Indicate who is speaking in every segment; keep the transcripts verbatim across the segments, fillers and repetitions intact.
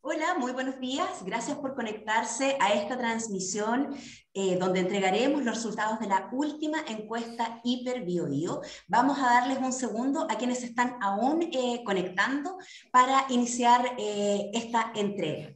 Speaker 1: Hola, muy buenos días. Gracias por conectarse a esta transmisión eh, donde entregaremos los resultados de la última encuesta HiperBioBio. Vamos a darles un segundo a quienes están aún eh, conectando para iniciar eh, esta entrega.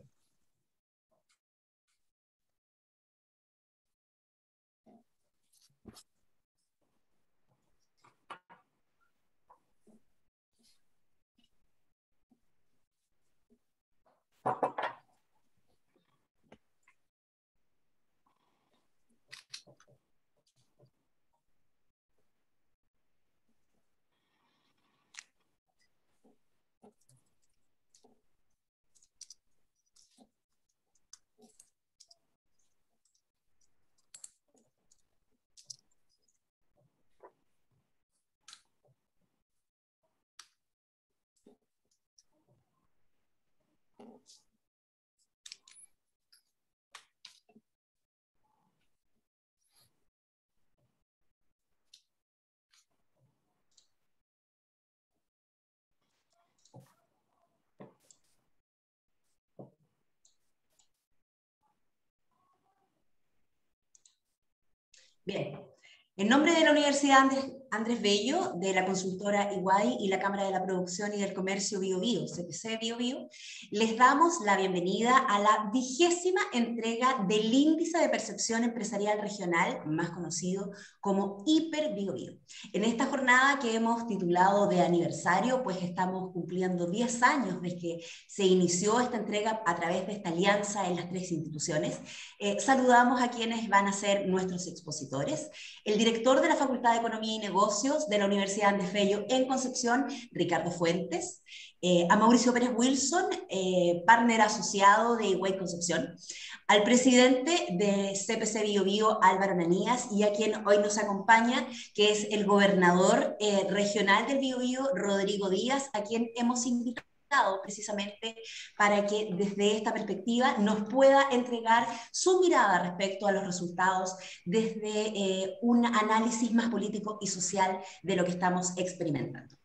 Speaker 1: Bien, en nombre de la Universidad Andrés, Andrés Bello, de la consultora Iguay y la Cámara de la Producción y del Comercio BioBio, C P C BioBio, les damos la bienvenida a la vigésima entrega del Índice de Percepción Empresarial Regional, más conocido como HiperBioBio. En esta jornada que hemos titulado de aniversario, pues estamos cumpliendo diez años desde que se inició esta entrega a través de esta alianza en las tres instituciones. Eh, saludamos a quienes van a ser nuestros expositores. El director de la Facultad de Economía y Negocios de la Universidad Andrés Bello en Concepción, Ricardo Fuentes, eh, a Mauricio Pérez Wilson, eh, partner asociado de Iguay Concepción, al presidente de C P C BioBio, Álvaro Ananías, y a quien hoy nos acompaña, que es el gobernador eh, regional del BioBio, Rodrigo Díaz, a quien hemos invitado precisamente para que desde esta perspectiva nos pueda entregar su mirada respecto a los resultados desde eh, un análisis más político y social de lo que estamos experimentando.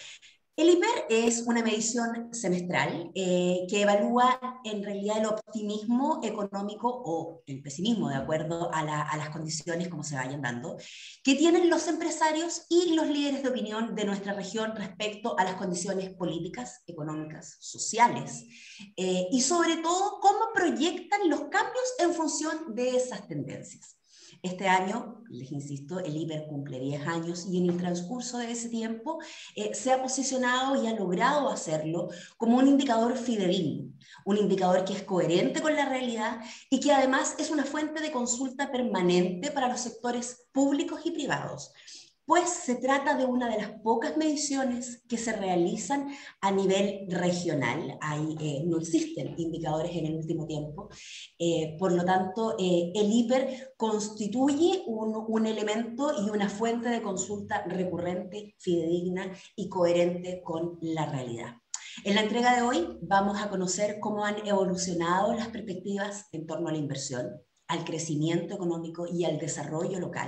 Speaker 1: El HiPER es una medición semestral eh, que evalúa en realidad el optimismo económico o el pesimismo, de acuerdo a, la, a las condiciones como se vayan dando, que tienen los empresarios y los líderes de opinión de nuestra región respecto a las condiciones políticas, económicas, sociales, eh, y sobre todo cómo proyectan los cambios en función de esas tendencias. Este año, les insisto, el HiPER cumple diez años y en el transcurso de ese tiempo eh, se ha posicionado y ha logrado hacerlo como un indicador fidedigno, un indicador que es coherente con la realidad y que además es una fuente de consulta permanente para los sectores públicos y privados, pues se trata de una de las pocas mediciones que se realizan a nivel regional. Hay, eh, no existen indicadores en el último tiempo, eh, por lo tanto, eh, el HiPER constituye un, un elemento y una fuente de consulta recurrente, fidedigna y coherente con la realidad. En la entrega de hoy vamos a conocer cómo han evolucionado las perspectivas en torno a la inversión, al crecimiento económico y al desarrollo local.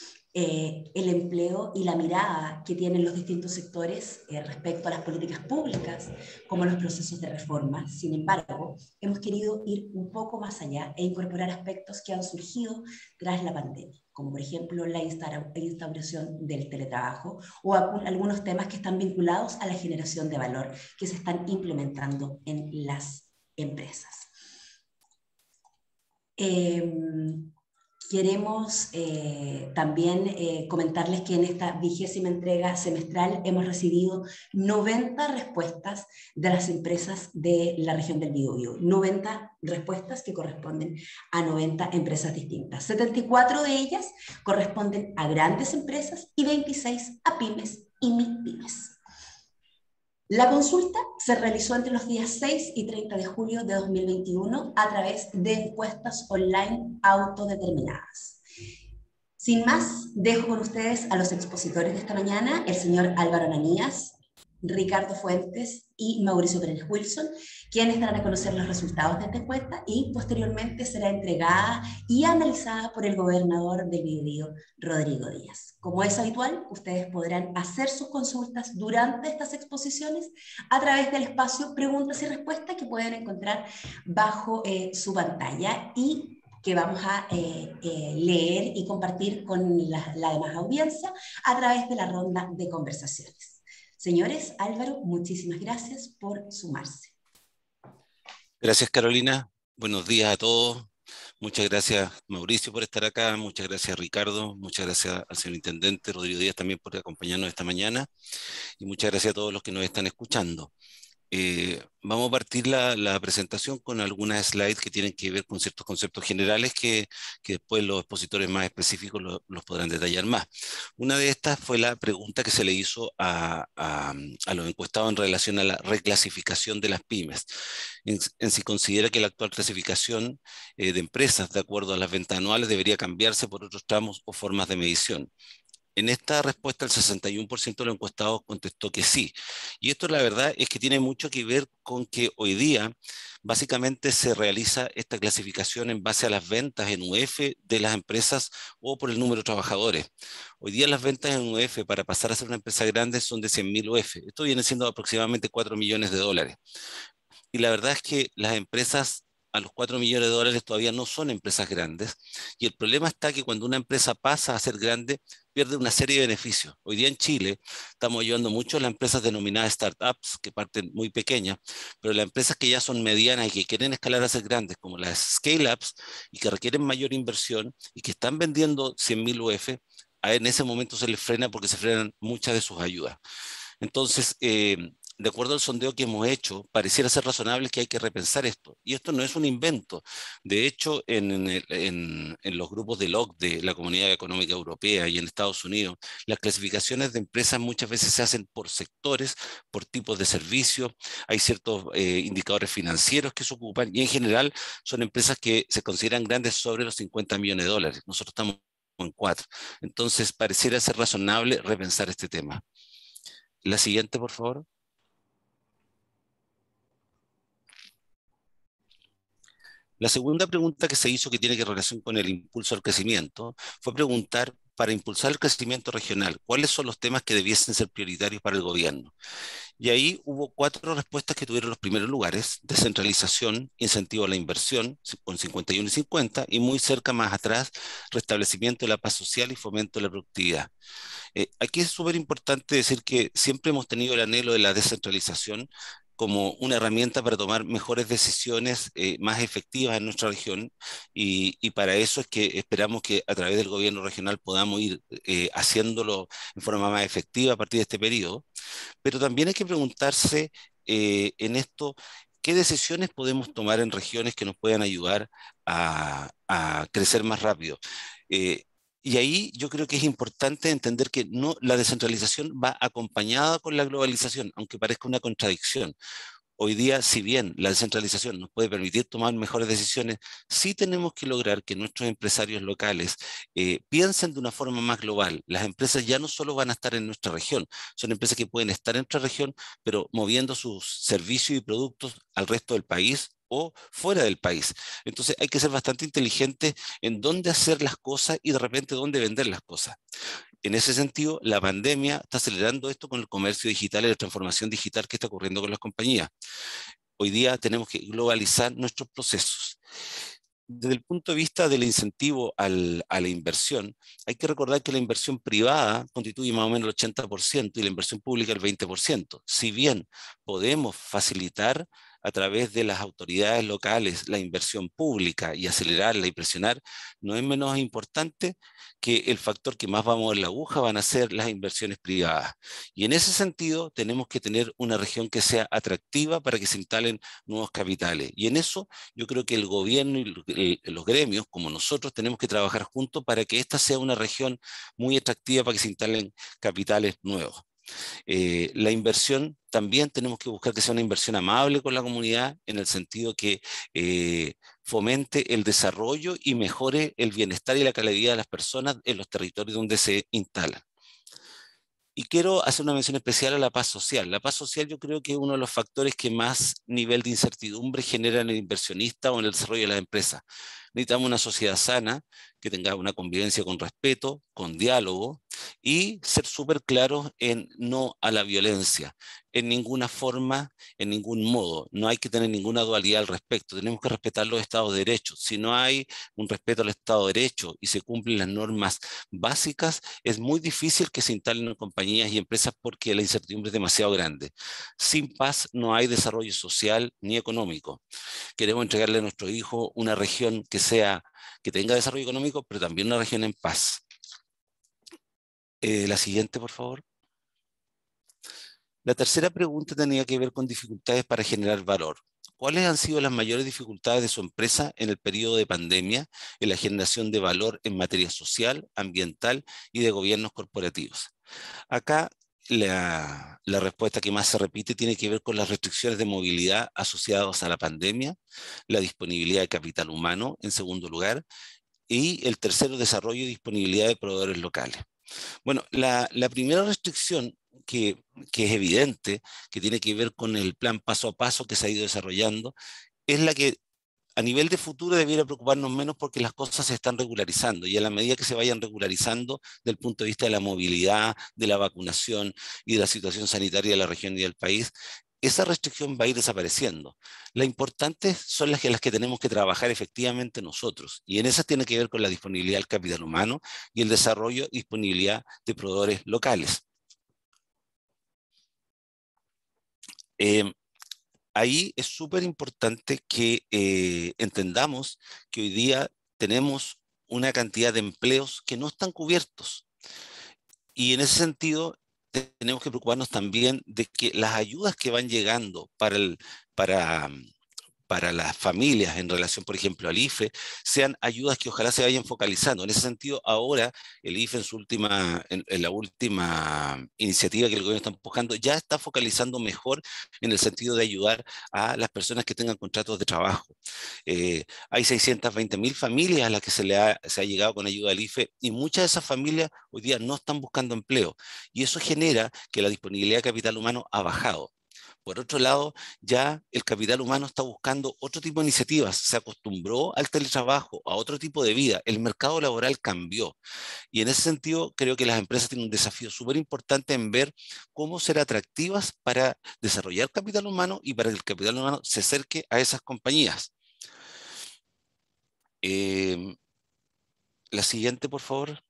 Speaker 1: Eh, el empleo y la mirada que tienen los distintos sectores eh, respecto a las políticas públicas, como los procesos de reforma. Sin embargo, hemos querido ir un poco más allá e incorporar aspectos que han surgido tras la pandemia, como por ejemplo la instauración del teletrabajo o algunos temas que están vinculados a la generación de valor que se están implementando en las empresas. Eh, Queremos eh, también eh, comentarles que en esta vigésima entrega semestral hemos recibido noventa respuestas de las empresas de la región del Biobío. noventa respuestas que corresponden a noventa empresas distintas. setenta y cuatro de ellas corresponden a grandes empresas y veintiséis a pymes y micpymes. La consulta se realizó entre los días seis y treinta de julio de dos mil veintiuno a través de encuestas online autodeterminadas. Sin más, dejo con ustedes a los expositores de esta mañana, el señor Álvaro Ananías, Ricardo Fuentes y Mauricio Pérez Wilson, quienes darán a conocer los resultados de esta encuesta y posteriormente será entregada y analizada por el gobernador del Biobío, Rodrigo Díaz. Como es habitual, ustedes podrán hacer sus consultas durante estas exposiciones a través del espacio preguntas y respuestas que pueden encontrar bajo eh, su pantalla y que vamos a eh, eh, leer y compartir con la, la demás audiencia a través de la ronda de conversaciones. Señores, Álvaro, muchísimas gracias por sumarse.
Speaker 2: Gracias, Carolina. Buenos días a todos. Muchas gracias, Mauricio, por estar acá. Muchas gracias, Ricardo. Muchas gracias al señor Intendente Rodrigo Díaz también por acompañarnos esta mañana. Y muchas gracias a todos los que nos están escuchando. Eh, vamos a partir la, la presentación con algunas slides que tienen que ver con ciertos conceptos generales que, que después los expositores más específicos lo, los podrán detallar más. Una de estas fue la pregunta que se le hizo a, a, a los encuestados en relación a la reclasificación de las pymes, en, en si considera que la actual clasificación eh, de empresas de acuerdo a las ventas anuales debería cambiarse por otros tramos o formas de medición. En esta respuesta, el sesenta y uno por ciento de los encuestados contestó que sí. Y esto, la verdad, es que tiene mucho que ver con que hoy día básicamente se realiza esta clasificación en base a las ventas en U F de las empresas o por el número de trabajadores. Hoy día las ventas en U F para pasar a ser una empresa grande son de cien mil U F. Esto viene siendo aproximadamente cuatro millones de dólares. Y la verdad es que las empresas a los cuatro millones de dólares todavía no son empresas grandes. Y el problema está que cuando una empresa pasa a ser grande, pierde una serie de beneficios. Hoy día en Chile estamos ayudando mucho a las empresas denominadas startups, que parten muy pequeñas, pero las empresas que ya son medianas y que quieren escalar a ser grandes, como las scale-ups, y que requieren mayor inversión y que están vendiendo cien mil U F, en ese momento se les frena porque se frenan muchas de sus ayudas. Entonces, eh, de acuerdo al sondeo que hemos hecho, pareciera ser razonable que hay que repensar esto. Y esto no es un invento. De hecho, en, en, en, en los grupos del O C D E, la Comunidad Económica Europea, y en Estados Unidos, las clasificaciones de empresas muchas veces se hacen por sectores, por tipos de servicios. Hay ciertos eh, indicadores financieros que se ocupan y en general son empresas que se consideran grandes sobre los cincuenta millones de dólares. Nosotros estamos en cuatro. Entonces, pareciera ser razonable repensar este tema. La siguiente, por favor. La segunda pregunta que se hizo, que tiene que relación con el impulso al crecimiento, fue preguntar, para impulsar el crecimiento regional, ¿cuáles son los temas que debiesen ser prioritarios para el gobierno? Y ahí hubo cuatro respuestas que tuvieron los primeros lugares: descentralización, incentivo a la inversión, con cincuenta y uno y cincuenta, y muy cerca más atrás, restablecimiento de la paz social y fomento de la productividad. Eh, aquí es súper importante decir que siempre hemos tenido el anhelo de la descentralización como una herramienta para tomar mejores decisiones eh, más efectivas en nuestra región, y, y para eso es que esperamos que a través del gobierno regional podamos ir eh, haciéndolo en forma más efectiva a partir de este periodo. Pero también hay que preguntarse eh, en esto, ¿qué decisiones podemos tomar en regiones que nos puedan ayudar a, a crecer más rápido? Eh, y ahí yo creo que es importante entender que no, la descentralización va acompañada con la globalización, aunque parezca una contradicción. Hoy día, si bien la descentralización nos puede permitir tomar mejores decisiones, sí tenemos que lograr que nuestros empresarios locales eh, piensen de una forma más global. Las empresas ya no solo van a estar en nuestra región, son empresas que pueden estar en nuestra región, pero moviendo sus servicios y productos al resto del país o fuera del país. Entonces hay que ser bastante inteligentes en dónde hacer las cosas y de repente dónde vender las cosas. En ese sentido, la pandemia está acelerando esto con el comercio digital y la transformación digital que está ocurriendo con las compañías. Hoy día tenemos que globalizar nuestros procesos. Desde el punto de vista del incentivo al, a la inversión, hay que recordar que la inversión privada constituye más o menos el ochenta por ciento y la inversión pública el veinte por ciento. Si bien podemos facilitar a través de las autoridades locales la inversión pública y acelerarla y presionar, no es menos importante que el factor que más va a mover la aguja van a ser las inversiones privadas. Y en ese sentido tenemos que tener una región que sea atractiva para que se instalen nuevos capitales. Y en eso yo creo que el gobierno y los gremios, como nosotros, tenemos que trabajar juntos para que esta sea una región muy atractiva para que se instalen capitales nuevos. Eh, la inversión también tenemos que buscar que sea una inversión amable con la comunidad, en el sentido que eh, fomente el desarrollo y mejore el bienestar y la calidad de las personas en los territorios donde se instalan. Y quiero hacer una mención especial a la paz social. La paz social yo creo que es uno de los factores que más nivel de incertidumbre genera en el inversionista o en el desarrollo de las empresas. Necesitamos una sociedad sana, que tenga una convivencia con respeto, con diálogo y ser súper claros en no a la violencia, en ninguna forma, en ningún modo. No hay que tener ninguna dualidad al respecto. Tenemos que respetar los estados de derecho. Si no hay un respeto al estado de derecho y se cumplen las normas básicas, es muy difícil que se instalen compañías y empresas porque la incertidumbre es demasiado grande. Sin paz no hay desarrollo social ni económico. Queremos entregarle a nuestros hijos una región que sea, que tenga desarrollo económico, pero también una región en paz. Eh, la siguiente, por favor. La tercera pregunta tenía que ver con dificultades para generar valor. ¿Cuáles han sido las mayores dificultades de su empresa en el periodo de pandemia en la generación de valor en materia social, ambiental y de gobiernos corporativos? Acá la, la respuesta que más se repite tiene que ver con las restricciones de movilidad asociadas a la pandemia, la disponibilidad de capital humano, en segundo lugar, y el tercero, desarrollo y disponibilidad de proveedores locales. Bueno, la, la primera restricción que, que es evidente, que tiene que ver con el plan paso a paso que se ha ido desarrollando, es la que a nivel de futuro debiera preocuparnos menos porque las cosas se están regularizando y a la medida que se vayan regularizando desde el punto de vista de la movilidad, de la vacunación y de la situación sanitaria de la región y del país, esa restricción va a ir desapareciendo. Las importantes son las que, las que tenemos que trabajar efectivamente nosotros y en esas tiene que ver con la disponibilidad del capital humano y el desarrollo y disponibilidad de proveedores locales. Eh, Ahí es súper importante que eh, entendamos que hoy día tenemos una cantidad de empleos que no están cubiertos. Y en ese sentido, te- tenemos que preocuparnos también de que las ayudas que van llegando para, el, para, para las familias en relación, por ejemplo, al IFE, sean ayudas que ojalá se vayan focalizando. En ese sentido, ahora el IFE en su última, en, en la última iniciativa que el gobierno está empujando, ya está focalizando mejor en el sentido de ayudar a las personas que tengan contratos de trabajo. Eh, hay seiscientas veinte mil familias a las que se le ha, se ha llegado con ayuda del IFE y muchas de esas familias hoy día no están buscando empleo y eso genera que la disponibilidad de capital humano ha bajado. Por otro lado, ya el capital humano está buscando otro tipo de iniciativas, se acostumbró al teletrabajo, a otro tipo de vida, el mercado laboral cambió. Y en ese sentido, creo que las empresas tienen un desafío súper importante en ver cómo ser atractivas para desarrollar capital humano y para que el capital humano se acerque a esas compañías. Eh, la siguiente, por favor.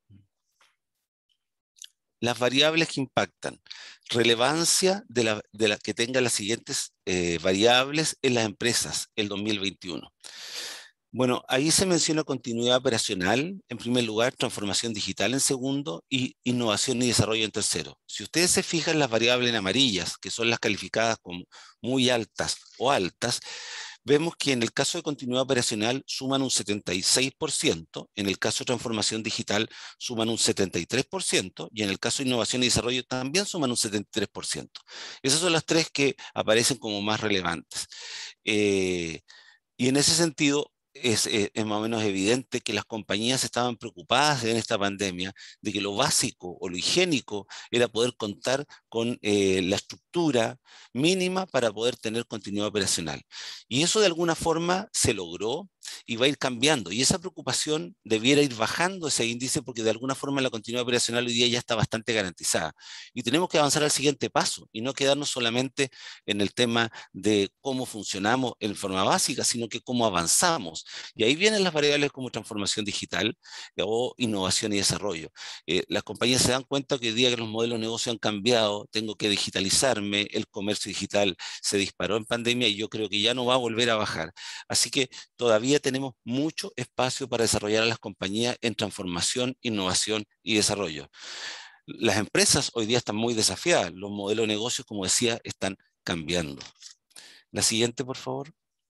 Speaker 2: Las variables que impactan. Relevancia de la, de la que tengan las siguientes eh, variables en las empresas el dos mil veintiuno. Bueno, ahí se menciona continuidad operacional en primer lugar, transformación digital en segundo y innovación y desarrollo en tercero. Si ustedes se fijan las variables en amarillas, que son las calificadas como muy altas o altas, vemos que en el caso de continuidad operacional suman un setenta y seis por ciento, en el caso de transformación digital suman un setenta y tres por ciento y en el caso de innovación y desarrollo también suman un setenta y tres por ciento. Esas son las tres que aparecen como más relevantes. Eh, y en ese sentido, es, eh, es más o menos evidente que las compañías estaban preocupadas en esta pandemia de que lo básico o lo higiénico era poder contar con eh, la estructura mínima para poder tener continuidad operacional. Y eso de alguna forma se logró y va a ir cambiando. Y esa preocupación debiera ir bajando ese índice porque de alguna forma la continuidad operacional hoy día ya está bastante garantizada. Y tenemos que avanzar al siguiente paso y no quedarnos solamente en el tema de cómo funcionamos en forma básica, sino que cómo avanzamos. Y ahí vienen las variables como transformación digital eh, o innovación y desarrollo. Eh, las compañías se dan cuenta que hoy día que los modelos de negocio han cambiado, tengo que digitalizarme, el comercio digital se disparó en pandemia y yo creo que ya no va a volver a bajar. Así que todavía tenemos mucho espacio para desarrollar a las compañías en transformación, innovación y desarrollo. Las empresas hoy día están muy desafiadas, los modelos de negocio, como decía, están cambiando. La siguiente, por favor.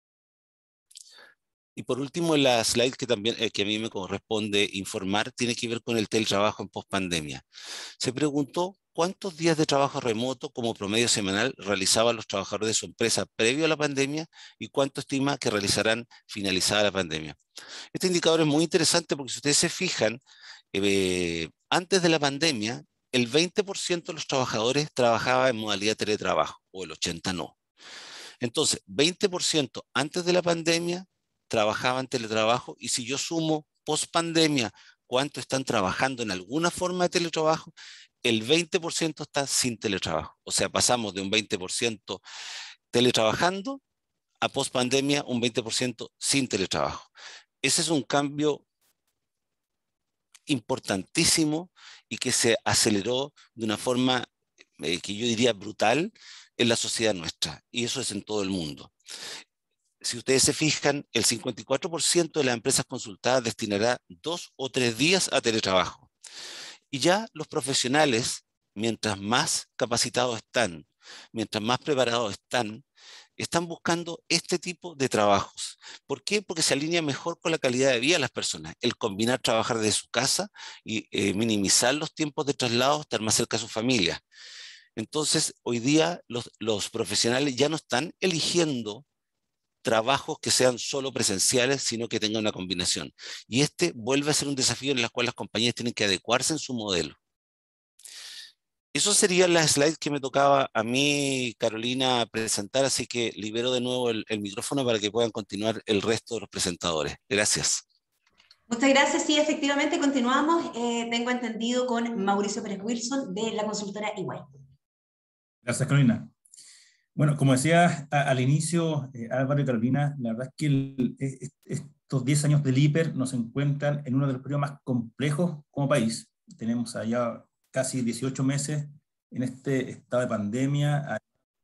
Speaker 2: Y por último, la slide que también eh, que a mí me corresponde informar tiene que ver con el teletrabajo en pospandemia. Se preguntó cuántos días de trabajo remoto como promedio semanal realizaban los trabajadores de su empresa previo a la pandemia y cuánto estima que realizarán finalizada la pandemia. Este indicador es muy interesante porque si ustedes se fijan, eh, antes de la pandemia, el veinte por ciento de los trabajadores trabajaba en modalidad teletrabajo, o el ochenta por ciento no. Entonces, veinte por ciento antes de la pandemia trabajaban teletrabajo, y si yo sumo post pandemia cuánto están trabajando en alguna forma de teletrabajo, el veinte por ciento está sin teletrabajo. O sea, pasamos de un veinte por ciento teletrabajando a post pandemia un veinte por ciento sin teletrabajo. Ese es un cambio importantísimo y que se aceleró de una forma eh, que yo diría brutal en la sociedad nuestra, y eso es en todo el mundo. Si ustedes se fijan, el cincuenta y cuatro por ciento de las empresas consultadas destinará dos o tres días a teletrabajo. Y ya los profesionales, mientras más capacitados están, mientras más preparados están, están buscando este tipo de trabajos. ¿Por qué? Porque se alinea mejor con la calidad de vida de las personas. El combinar trabajar desde su casa y eh, minimizar los tiempos de traslado, estar más cerca de su familia. Entonces, hoy día los, los profesionales ya no están eligiendo trabajos que sean solo presenciales, sino que tengan una combinación. Y este vuelve a ser un desafío en el cual las compañías tienen que adecuarse en su modelo. Eso serían las slides que me tocaba a mí, Carolina, presentar, así que libero de nuevo el, el micrófono para que puedan continuar el resto de los presentadores. Gracias.
Speaker 1: Muchas gracias. Sí, efectivamente, continuamos. Eh, tengo entendido con Mauricio Pérez Wilson de la consultora E Y.
Speaker 3: Gracias, Carolina. Bueno, como decía a, al inicio, eh, Álvaro y Carolina, la verdad es que el, es, estos diez años del I P E R nos encuentran en uno de los periodos más complejos como país. Tenemos allá casi dieciocho meses en este estado de pandemia,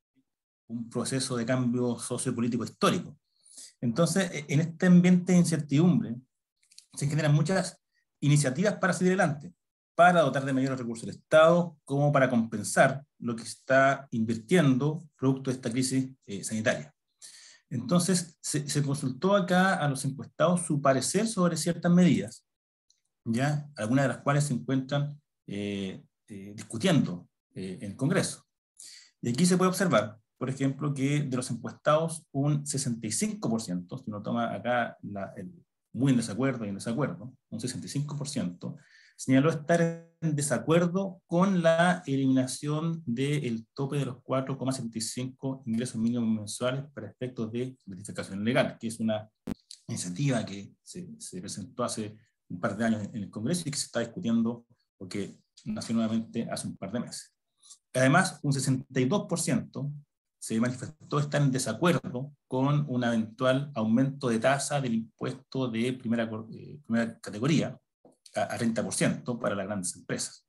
Speaker 3: un proceso de cambio sociopolítico histórico. Entonces, en este ambiente de incertidumbre, se generan muchas iniciativas para seguir adelante, para dotar de mayores recursos al Estado, como para compensar lo que está invirtiendo producto de esta crisis eh, sanitaria. Entonces, se, se consultó acá a los encuestados su parecer sobre ciertas medidas, ¿ya? Algunas de las cuales se encuentran eh, eh, discutiendo eh, en el Congreso. Y aquí se puede observar, por ejemplo, que de los encuestados, un sesenta y cinco por ciento, si uno toma acá la, el muy en desacuerdo y en desacuerdo, un sesenta y cinco por ciento, señaló estar en desacuerdo con la eliminación del tope de los cuatro coma setenta y cinco ingresos mínimos mensuales para efectos de verificación legal, que es una iniciativa que se, se presentó hace un par de años en el Congreso y que se está discutiendo porque nació nuevamente hace un par de meses. Además, un sesenta y dos por ciento se manifestó estar en desacuerdo con un eventual aumento de tasa del impuesto de primera, eh, primera categoría a, a treinta por ciento para las grandes empresas.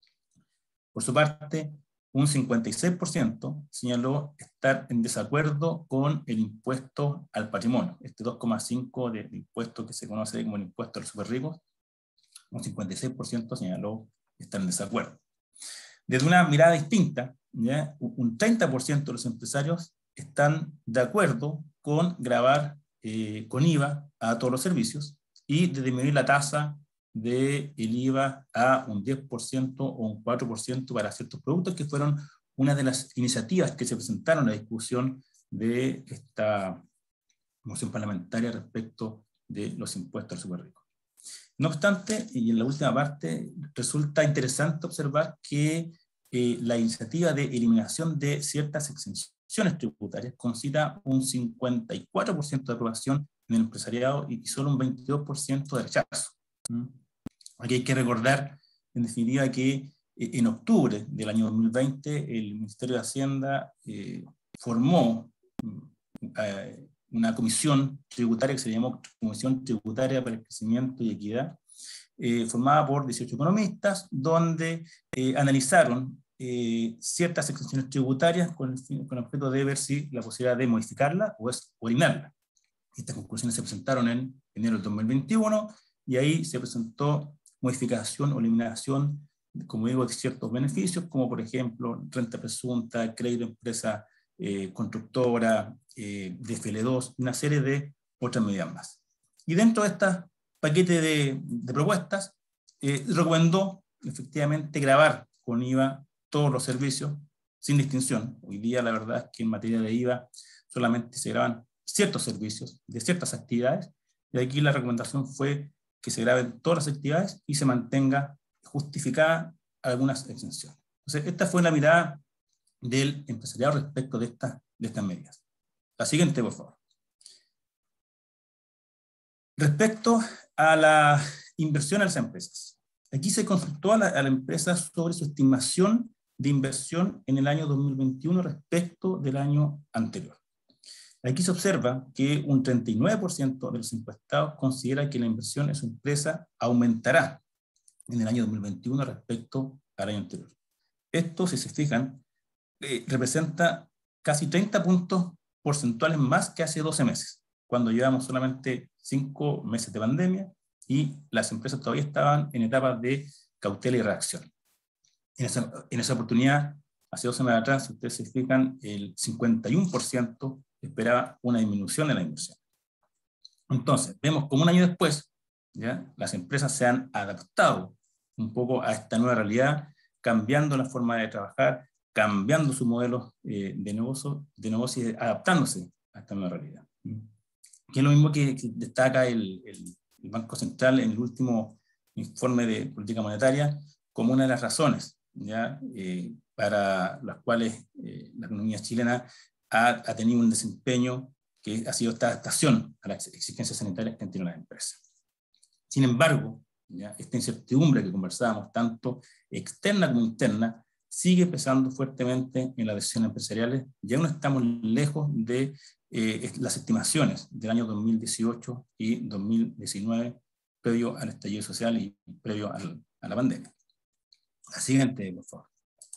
Speaker 3: Por su parte, un cincuenta y seis por ciento señaló estar en desacuerdo con el impuesto al patrimonio, este dos coma cinco por ciento de impuesto que se conoce como el impuesto a los superricos. Un cincuenta y seis por ciento señaló estar en desacuerdo. Desde una mirada distinta, ¿ya? Un treinta por ciento de los empresarios están de acuerdo con gravar eh, con I V A a todos los servicios y de disminuir la tasa del I V A a un diez por ciento o un cuatro por ciento para ciertos productos, que fueron una de las iniciativas que se presentaron a la discusión de esta moción parlamentaria respecto de los impuestos al superrico. No obstante, y en la última parte, resulta interesante observar que eh, la iniciativa de eliminación de ciertas exenciones tributarias concita un cincuenta y cuatro por ciento de aprobación en el empresariado y solo un veintidós por ciento de rechazo. ¿Mm? Aquí hay que recordar, en definitiva, que eh, en octubre del año dos mil veinte el Ministerio de Hacienda eh, formó eh, una comisión tributaria que se llamó Comisión Tributaria para el Crecimiento y Equidad, eh, formada por dieciocho economistas, donde eh, analizaron eh, ciertas exenciones tributarias con el, fin, con el objeto de ver si la posibilidad de modificarla o, es, o eliminarla. Estas conclusiones se presentaron en enero del dos mil veintiuno y ahí se presentó modificación o eliminación, como digo, de ciertos beneficios, como por ejemplo renta presunta, crédito de empresa eh, constructora, eh, de F L dos, una serie de otras medidas más. Y dentro de este paquete de, de propuestas, eh, recomendó efectivamente gravar con I V A todos los servicios sin distinción. Hoy día la verdad es que en materia de I V A solamente se graban ciertos servicios de ciertas actividades, y aquí la recomendación fue que se graben todas las actividades y se mantenga justificada algunas exenciones. Entonces, esta fue la mirada del empresariado respecto de, esta, de estas medidas. La siguiente, por favor. Respecto a la inversión en las empresas. Aquí se consultó a la, a la empresa sobre su estimación de inversión en el año dos mil veintiuno respecto del año anterior. Aquí se observa que un treinta y nueve por ciento de los encuestados considera que la inversión en su empresa aumentará en el año dos mil veintiuno respecto al año anterior. Esto, si se fijan, eh, representa casi treinta puntos porcentuales más que hace doce meses, cuando llevamos solamente cinco meses de pandemia y las empresas todavía estaban en etapas de cautela y reacción. En esa, en esa oportunidad, hace doce meses atrás, si ustedes se fijan, el cincuenta y uno por ciento esperaba una disminución en la inversión. Entonces, vemos como un año después, ¿ya?, las empresas se han adaptado un poco a esta nueva realidad, cambiando la forma de trabajar, cambiando su modelo eh, de negocio, de negocio y adaptándose a esta nueva realidad. Que es lo mismo que, que destaca el, el, el Banco Central en el último informe de política monetaria como una de las razones, ¿ya?, eh, para las cuales eh, la economía chilena ha, ha tenido un desempeño que ha sido esta adaptación a las exigencias sanitarias que han tenido las empresas. Sin embargo, ¿ya?, esta incertidumbre que conversábamos, tanto externa como interna, sigue pesando fuertemente en las decisiones empresariales. Ya no estamos lejos de eh, las estimaciones del año dos mil dieciocho y dos mil diecinueve, previo al estallido social y previo al, a la pandemia. La siguiente, por favor.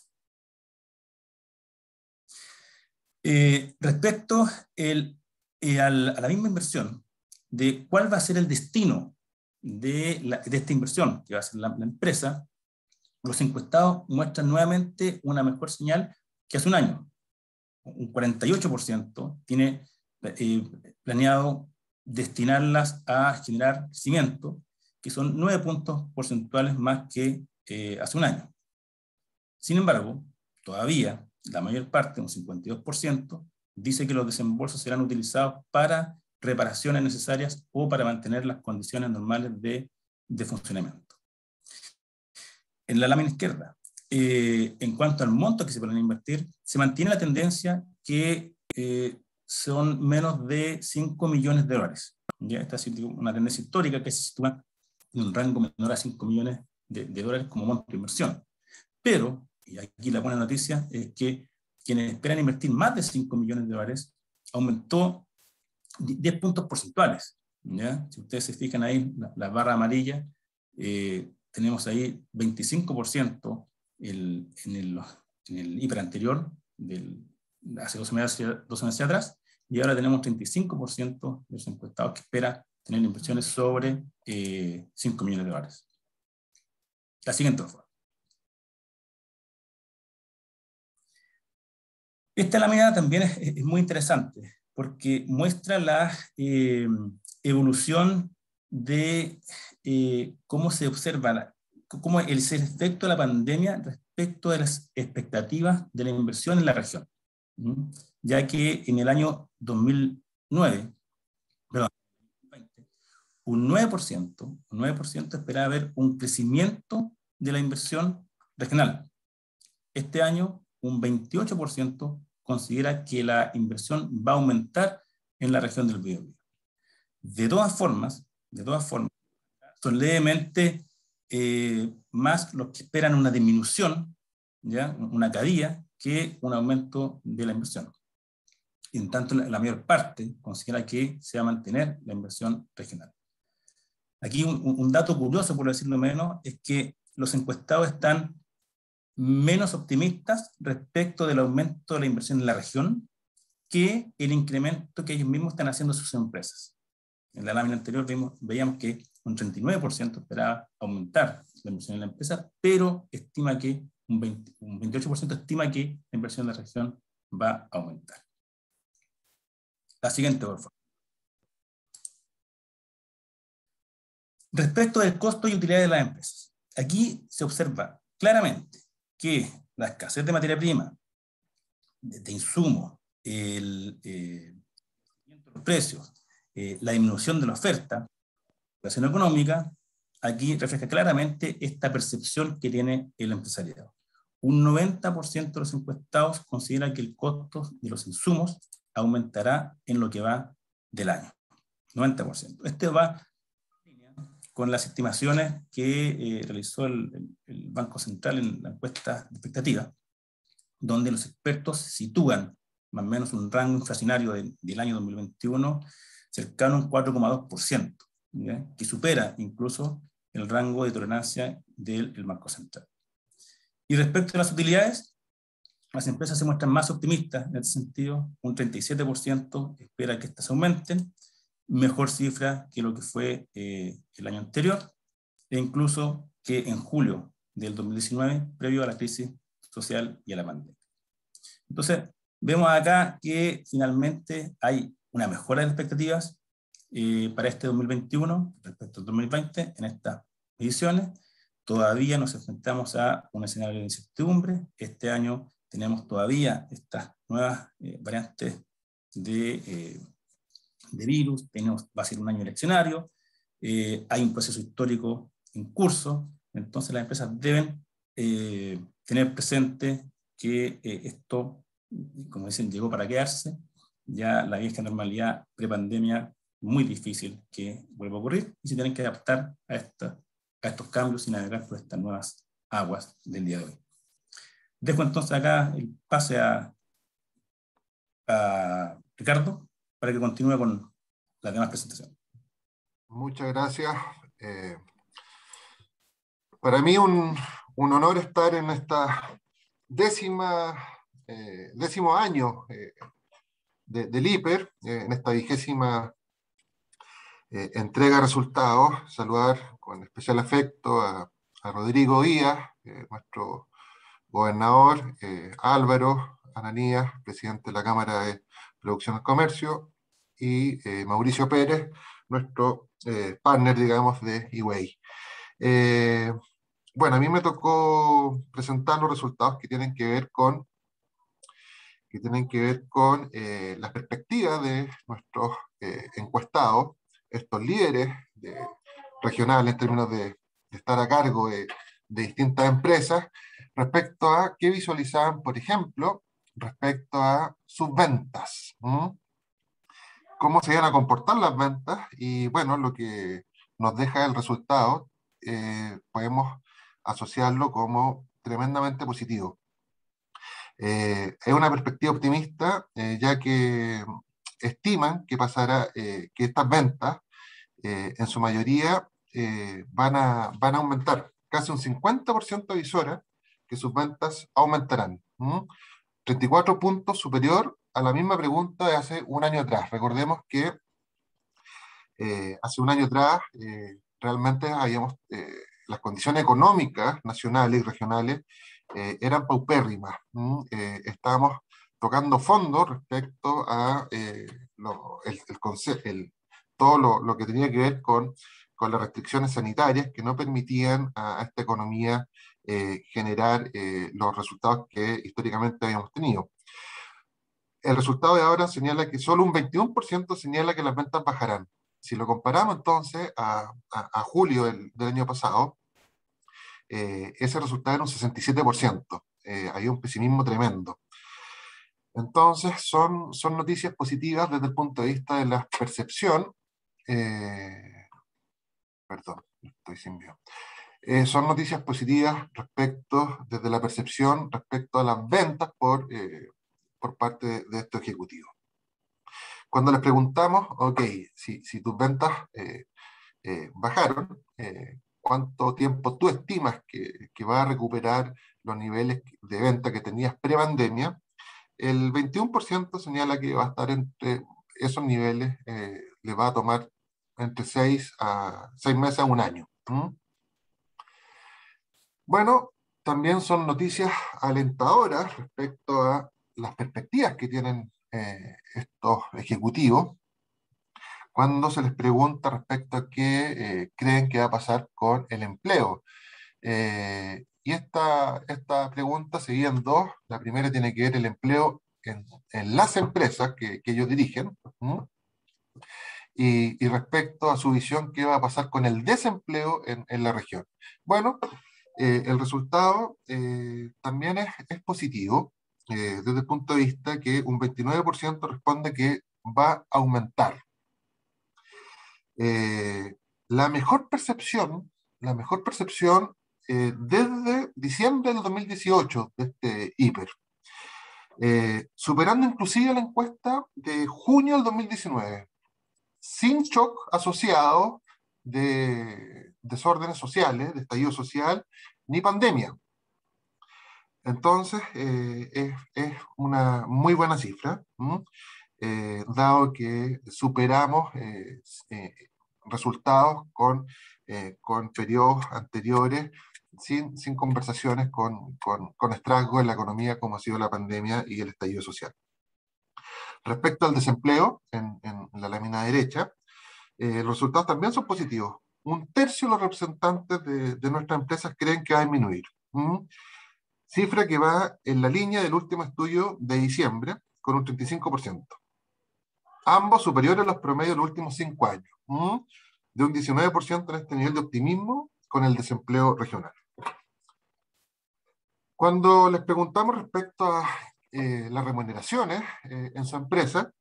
Speaker 3: Eh, respecto el, eh, al, a la misma inversión, de cuál va a ser el destino de, la, de esta inversión que va a ser la, la empresa, los encuestados muestran nuevamente una mejor señal que hace un año. Un cuarenta y ocho por ciento tiene eh, planeado destinarlas a generar crecimiento, que son nueve puntos porcentuales más que eh, hace un año. Sin embargo, todavía la mayor parte, un cincuenta y dos por ciento, dice que los desembolsos serán utilizados para reparaciones necesarias o para mantener las condiciones normales de, de funcionamiento. En la lámina izquierda, eh, en cuanto al monto que se planea invertir, se mantiene la tendencia que eh, son menos de cinco millones de dólares. ¿Ya? Esta es una tendencia histórica que se sitúa en un rango menor a cinco millones de, de dólares como monto de inversión. Pero, y aquí la buena noticia, es que quienes esperan invertir más de cinco millones de dólares aumentó diez puntos porcentuales. ¿Ya? Si ustedes se fijan ahí, la, la barra amarilla, eh, tenemos ahí veinticinco por ciento el, en, el, en el hiper anterior, del, hace doce meses, doce meses atrás, y ahora tenemos treinta y cinco por ciento de los encuestados que espera tener inversiones sobre eh, cinco millones de dólares. La siguiente, por favor. Esta lámina también es, es muy interesante porque muestra la eh, evolución de eh, cómo se observa, la, cómo el, el efecto de la pandemia respecto de las expectativas de la inversión en la región. ¿Mm? Ya que en el año dos mil nueve, perdón, un nueve por ciento, un nueve por ciento esperaba ver un crecimiento de la inversión regional. Este año, un veintiocho por ciento considera que la inversión va a aumentar en la región del Biobío. De todas formas, de todas formas, son levemente eh, más los que esperan una disminución, ¿ya?, una caída, que un aumento de la inversión. Y en tanto, la, la mayor parte considera que se va a mantener la inversión regional. Aquí un, un dato curioso, por decirlo menos, es que los encuestados están menos optimistas respecto del aumento de la inversión en la región que el incremento que ellos mismos están haciendo en sus empresas. En la lámina anterior vimos, veíamos que un treinta y nueve por ciento esperaba aumentar la inversión en la empresa, pero estima que un, veinte, un veintiocho por ciento estima que la inversión en la región va a aumentar. La siguiente, por favor. Respecto del costo y utilidad de las empresas. Aquí se observa claramente que la escasez de materia prima, de, de insumos, el, eh, los precios, eh, la disminución de la oferta, la situación económica, aquí refleja claramente esta percepción que tiene el empresariado. Un noventa por ciento de los encuestados considera que el costo de los insumos aumentará en lo que va del año. noventa por ciento. Este va con las estimaciones que eh, realizó el, el, el Banco Central en la encuesta de expectativa, donde los expertos sitúan más o menos un rango inflacionario de, del año dos mil veintiuno cercano a un cuatro coma dos por ciento, ¿ya? Que supera incluso el rango de tolerancia del el Banco Central. Y respecto a las utilidades, las empresas se muestran más optimistas en ese sentido. Un treinta y siete por ciento espera que estas aumenten, mejor cifra que lo que fue eh, el año anterior, e incluso que en julio del dos mil diecinueve, previo a la crisis social y a la pandemia. Entonces, vemos acá que finalmente hay una mejora de expectativas eh, para este dos mil veintiuno respecto al dos mil veinte en estas mediciones. Todavía nos enfrentamos a un escenario de incertidumbre. Este año tenemos todavía estas nuevas eh, variantes de, eh, de virus, tenemos, va a ser un año eleccionario, eh, hay un proceso histórico en curso, entonces las empresas deben eh, tener presente que eh, esto, como dicen, llegó para quedarse. Ya la vieja normalidad prepandemia, muy difícil que vuelva a ocurrir, y se tienen que adaptar a, esta, a estos cambios y navegar por estas nuevas aguas del día de hoy. Dejo entonces acá el pase a, a Ricardo para que continúe con las demás presentaciones.
Speaker 4: Muchas gracias. Eh, para mí un, un honor estar en esta décima, eh, décimo año eh, de, del I P E R, eh, en esta vigésima eh, entrega de resultados. Saludar con especial afecto a, a Rodrigo Díaz, eh, nuestro gobernador, eh, Álvaro Ananías, presidente de la Cámara de Producción y Comercio, y eh, Mauricio Pérez, nuestro eh, partner, digamos, de E W A Y. Eh, bueno, a mí me tocó presentar los resultados que tienen que ver con, que tienen que ver con eh, las perspectivas de nuestros eh, encuestados, estos líderes de, regionales en términos de, de estar a cargo de, de distintas empresas, respecto a qué visualizaban, por ejemplo, respecto a sus ventas. ¿Mm? Cómo se iban a comportar las ventas, y bueno, lo que nos deja el resultado, eh, podemos asociarlo como tremendamente positivo. Eh, es una perspectiva optimista, eh, ya que estiman que pasará, eh, que estas ventas, eh, en su mayoría, eh, van, a, van a aumentar. Casi un cincuenta por ciento avisora que sus ventas aumentarán. ¿Mm? treinta y cuatro puntos superior a la misma pregunta de hace un año atrás. Recordemos que eh, hace un año atrás eh, realmente habíamos, eh, las condiciones económicas nacionales y regionales eh, eran paupérrimas. ¿Mm? Eh, estábamos tocando fondo respecto a eh, lo, el, el, el, todo lo, lo que tenía que ver con, con las restricciones sanitarias que no permitían a, a esta economía eh, generar eh, los resultados que históricamente habíamos tenido. El resultado de ahora señala que solo un veintiuno por ciento señala que las ventas bajarán. Si lo comparamos entonces a, a, a julio del, del año pasado, eh, ese resultado era un sesenta y siete por ciento. Eh, hay un pesimismo tremendo. Entonces, son, son noticias positivas desde el punto de vista de la percepción. Eh, perdón, estoy sin video. Eh, son noticias positivas respecto, desde la percepción, respecto a las ventas por, eh, por parte de, de estos ejecutivos. Cuando les preguntamos, ok, si, si tus ventas eh, eh, bajaron, eh, ¿cuánto tiempo tú estimas que, que va a recuperar los niveles de venta que tenías pre-pandemia? El veintiuno por ciento señala que va a estar entre esos niveles, eh, le va a tomar entre seis meses a un año. ¿Mm? Bueno, también son noticias alentadoras respecto a las perspectivas que tienen eh, estos ejecutivos cuando se les pregunta respecto a qué eh, creen que va a pasar con el empleo. Eh, y esta, esta pregunta se divide en dos. La primera tiene que ver el empleo en, en las empresas que, que ellos dirigen, ¿no? y, y respecto a su visión, qué va a pasar con el desempleo en, en la región. Bueno, eh, el resultado eh, también es, es positivo, eh, desde el punto de vista que un veintinueve por ciento responde que va a aumentar. Eh, la mejor percepción, la mejor percepción eh, desde diciembre del dos mil dieciocho, de este hiper, eh, superando inclusive la encuesta de junio del dos mil diecinueve, sin shock asociado de desórdenes sociales, de estallido social, ni pandemia. Entonces, eh, es, es una muy buena cifra, eh, dado que superamos eh, eh, resultados con, eh, con periodos anteriores, sin, sin conversaciones con, con, con estragos en la economía como ha sido la pandemia y el estallido social. Respecto al desempleo, en, en la lámina derecha, eh, los resultados también son positivos. Un tercio de los representantes de, de nuestras empresas creen que va a disminuir. ¿Mm? Cifra que va en la línea del último estudio de diciembre, con un treinta y cinco por ciento. Ambos superiores a los promedios de los últimos cinco años. ¿Mm? De un diecinueve por ciento en este nivel de optimismo con el desempleo regional. Cuando les preguntamos respecto a eh, las remuneraciones eh, en su empresa,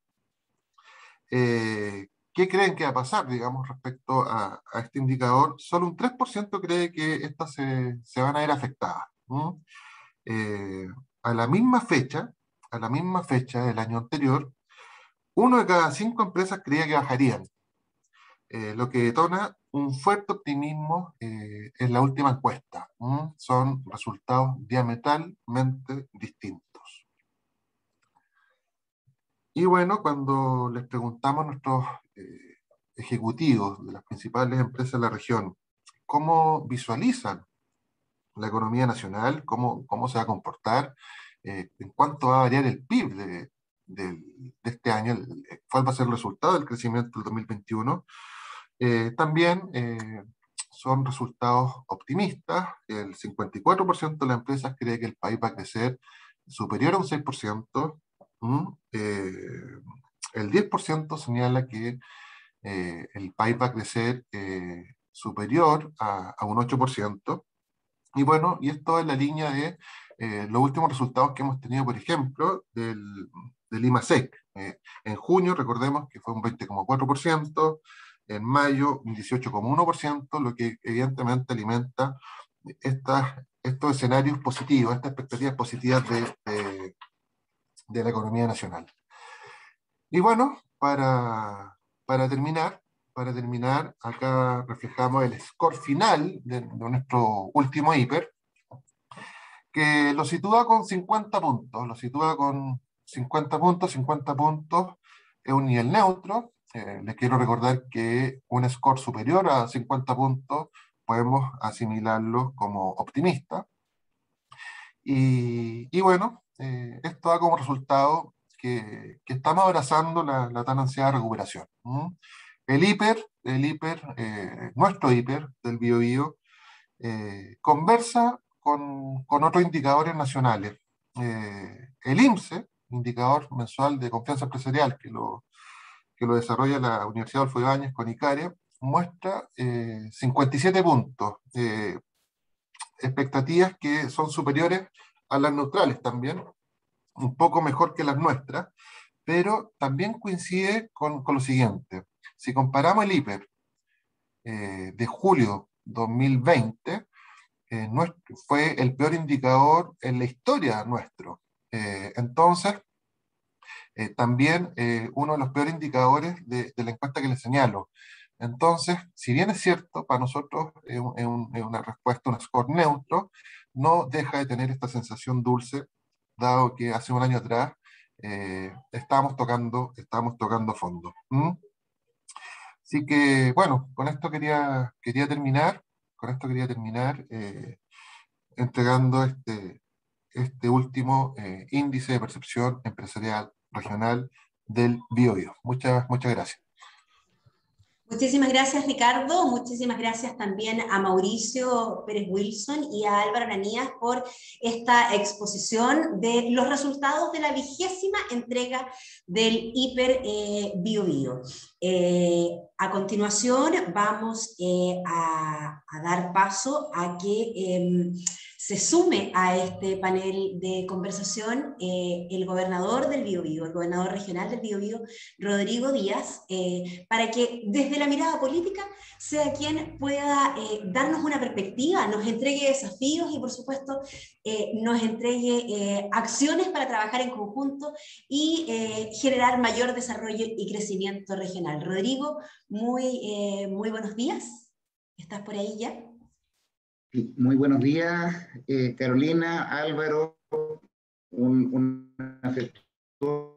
Speaker 4: eh, ¿qué creen que va a pasar, digamos, respecto a, a este indicador? Solo un tres por ciento cree que estas se, se van a ver afectadas. ¿Mm? Eh, a la misma fecha, a la misma fecha del año anterior, uno de cada cinco empresas creía que bajarían, eh, lo que detona un fuerte optimismo eh, en la última encuesta. ¿Mm? Son resultados diametralmente distintos. Y bueno, cuando les preguntamos a nuestros eh, ejecutivos de las principales empresas de la región cómo visualizan la economía nacional, cómo, cómo se va a comportar, eh, en cuánto va a variar el P I B de, de, de este año, el, cuál va a ser el resultado del crecimiento del dos mil veintiuno, eh, también eh, son resultados optimistas. El cincuenta y cuatro por ciento de las empresas cree que el país va a crecer superior a un seis por ciento. ¿Mm? Eh, el diez por ciento señala que eh, el país va a crecer eh, superior a, a un ocho por ciento. Y bueno, y esto es la línea de eh, los últimos resultados que hemos tenido, por ejemplo, del, del IMASEC. Eh, en junio, recordemos que fue un veinte coma cuatro por ciento, en mayo un dieciocho coma uno por ciento, lo que evidentemente alimenta estas, estos escenarios positivos, estas expectativas positivas de, de, de la economía nacional. Y bueno, para, para terminar, para terminar, acá reflejamos el score final de, de nuestro último hiper, que lo sitúa con cincuenta puntos, lo sitúa con cincuenta puntos, cincuenta puntos es un nivel neutro. Eh, les quiero recordar que un score superior a cincuenta puntos podemos asimilarlo como optimista. Y, y bueno, eh, esto da como resultado que, que estamos abrazando la, la tan ansiada recuperación. ¿Mm? El hiper, el hiper eh, nuestro hiper del BioBio, eh, conversa con, con otros indicadores nacionales. Eh, el IMSE, indicador mensual de confianza empresarial, que lo, que lo desarrolla la Universidad Adolfo Ibáñez con ICARE, muestra eh, cincuenta y siete puntos, eh, expectativas que son superiores a las neutrales también, un poco mejor que las nuestras, pero también coincide con, con lo siguiente. Si comparamos el hiper eh, de julio dos mil veinte, eh, nuestro, fue el peor indicador en la historia nuestro. Eh, entonces, eh, también eh, uno de los peores indicadores de, de la encuesta que les señalo. Entonces, si bien es cierto, para nosotros es, un, es, un, es una respuesta, un score neutro, no deja de tener esta sensación dulce, dado que hace un año atrás eh, estábamos tocando, estábamos tocando fondo. ¿Mm? Así que, bueno, con esto quería, quería terminar, con esto quería terminar eh, entregando este, este último eh, índice de percepción empresarial regional del BioBio. Muchas, muchas gracias.
Speaker 1: Muchísimas gracias, Ricardo. Muchísimas gracias también a Mauricio Pérez Wilson y a Álvaro Ananías por esta exposición de los resultados de la vigésima entrega del Hiper eh, Bio Bio. Eh, a continuación vamos eh, a, a dar paso a que eh, se sume a este panel de conversación eh, el gobernador del Biobío, el gobernador regional del Biobío, Rodrigo Díaz, eh, para que desde la mirada política sea quien pueda eh, darnos una perspectiva, nos entregue desafíos y por supuesto eh, nos entregue eh, acciones para trabajar en conjunto y eh, generar mayor desarrollo y crecimiento regional. Rodrigo, muy, eh, muy buenos días. ¿Estás por ahí ya?
Speaker 5: Muy buenos días, eh, Carolina, Álvaro, un, un afectuoso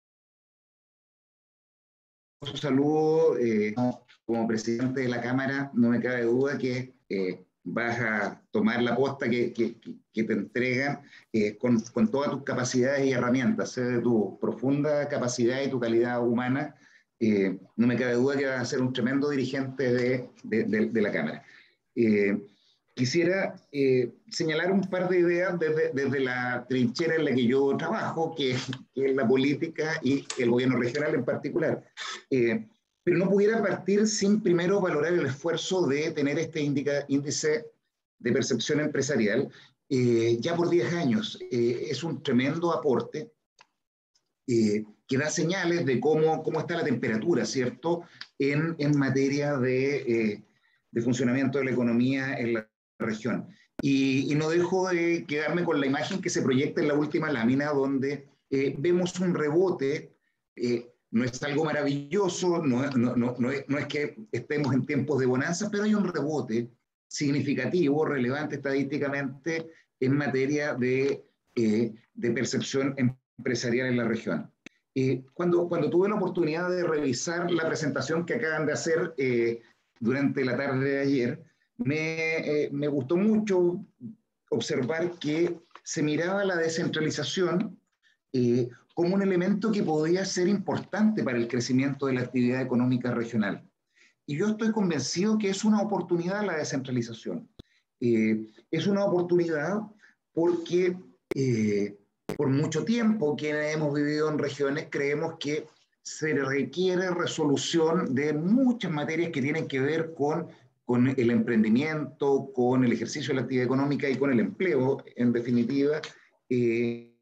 Speaker 5: saludo. Eh, como presidente de la Cámara, no me cabe duda que eh, vas a tomar la posta que, que, que te entregan eh, con, con todas tus capacidades y herramientas. Sé de tu profunda capacidad y tu calidad humana. Eh, no me cabe duda que vas a ser un tremendo dirigente de, de, de, de la Cámara. Eh, Quisiera eh, señalar un par de ideas desde, desde la trinchera en la que yo trabajo, que, que es la política y el gobierno regional en particular. Eh, pero no pudiera partir sin primero valorar el esfuerzo de tener este indica, índice de percepción empresarial eh, ya por diez años. Eh, es un tremendo aporte eh, que da señales de cómo, cómo está la temperatura, ¿cierto?, en, en materia de, eh, de funcionamiento de la economía en la región. Y, y no dejo de quedarme con la imagen que se proyecta en la última lámina, donde eh, vemos un rebote. Eh, no es algo maravilloso, no, no, no, no, es, no es que estemos en tiempos de bonanza, pero hay un rebote significativo, relevante estadísticamente en materia de, eh, de percepción empresarial en la región. Eh, cuando, cuando tuve la oportunidad de revisar la presentación que acaban de hacer eh, durante la tarde de ayer, Me, eh, me gustó mucho observar que se miraba la descentralización eh, como un elemento que podía ser importante para el crecimiento de la actividad económica regional. Y yo estoy convencido que es una oportunidad la descentralización. Eh, es una oportunidad porque eh, por mucho tiempo quienes hemos vivido en regiones creemos que se requiere resolución de muchas materias que tienen que ver con con el emprendimiento, con el ejercicio de la actividad económica y con el empleo, en definitiva, eh,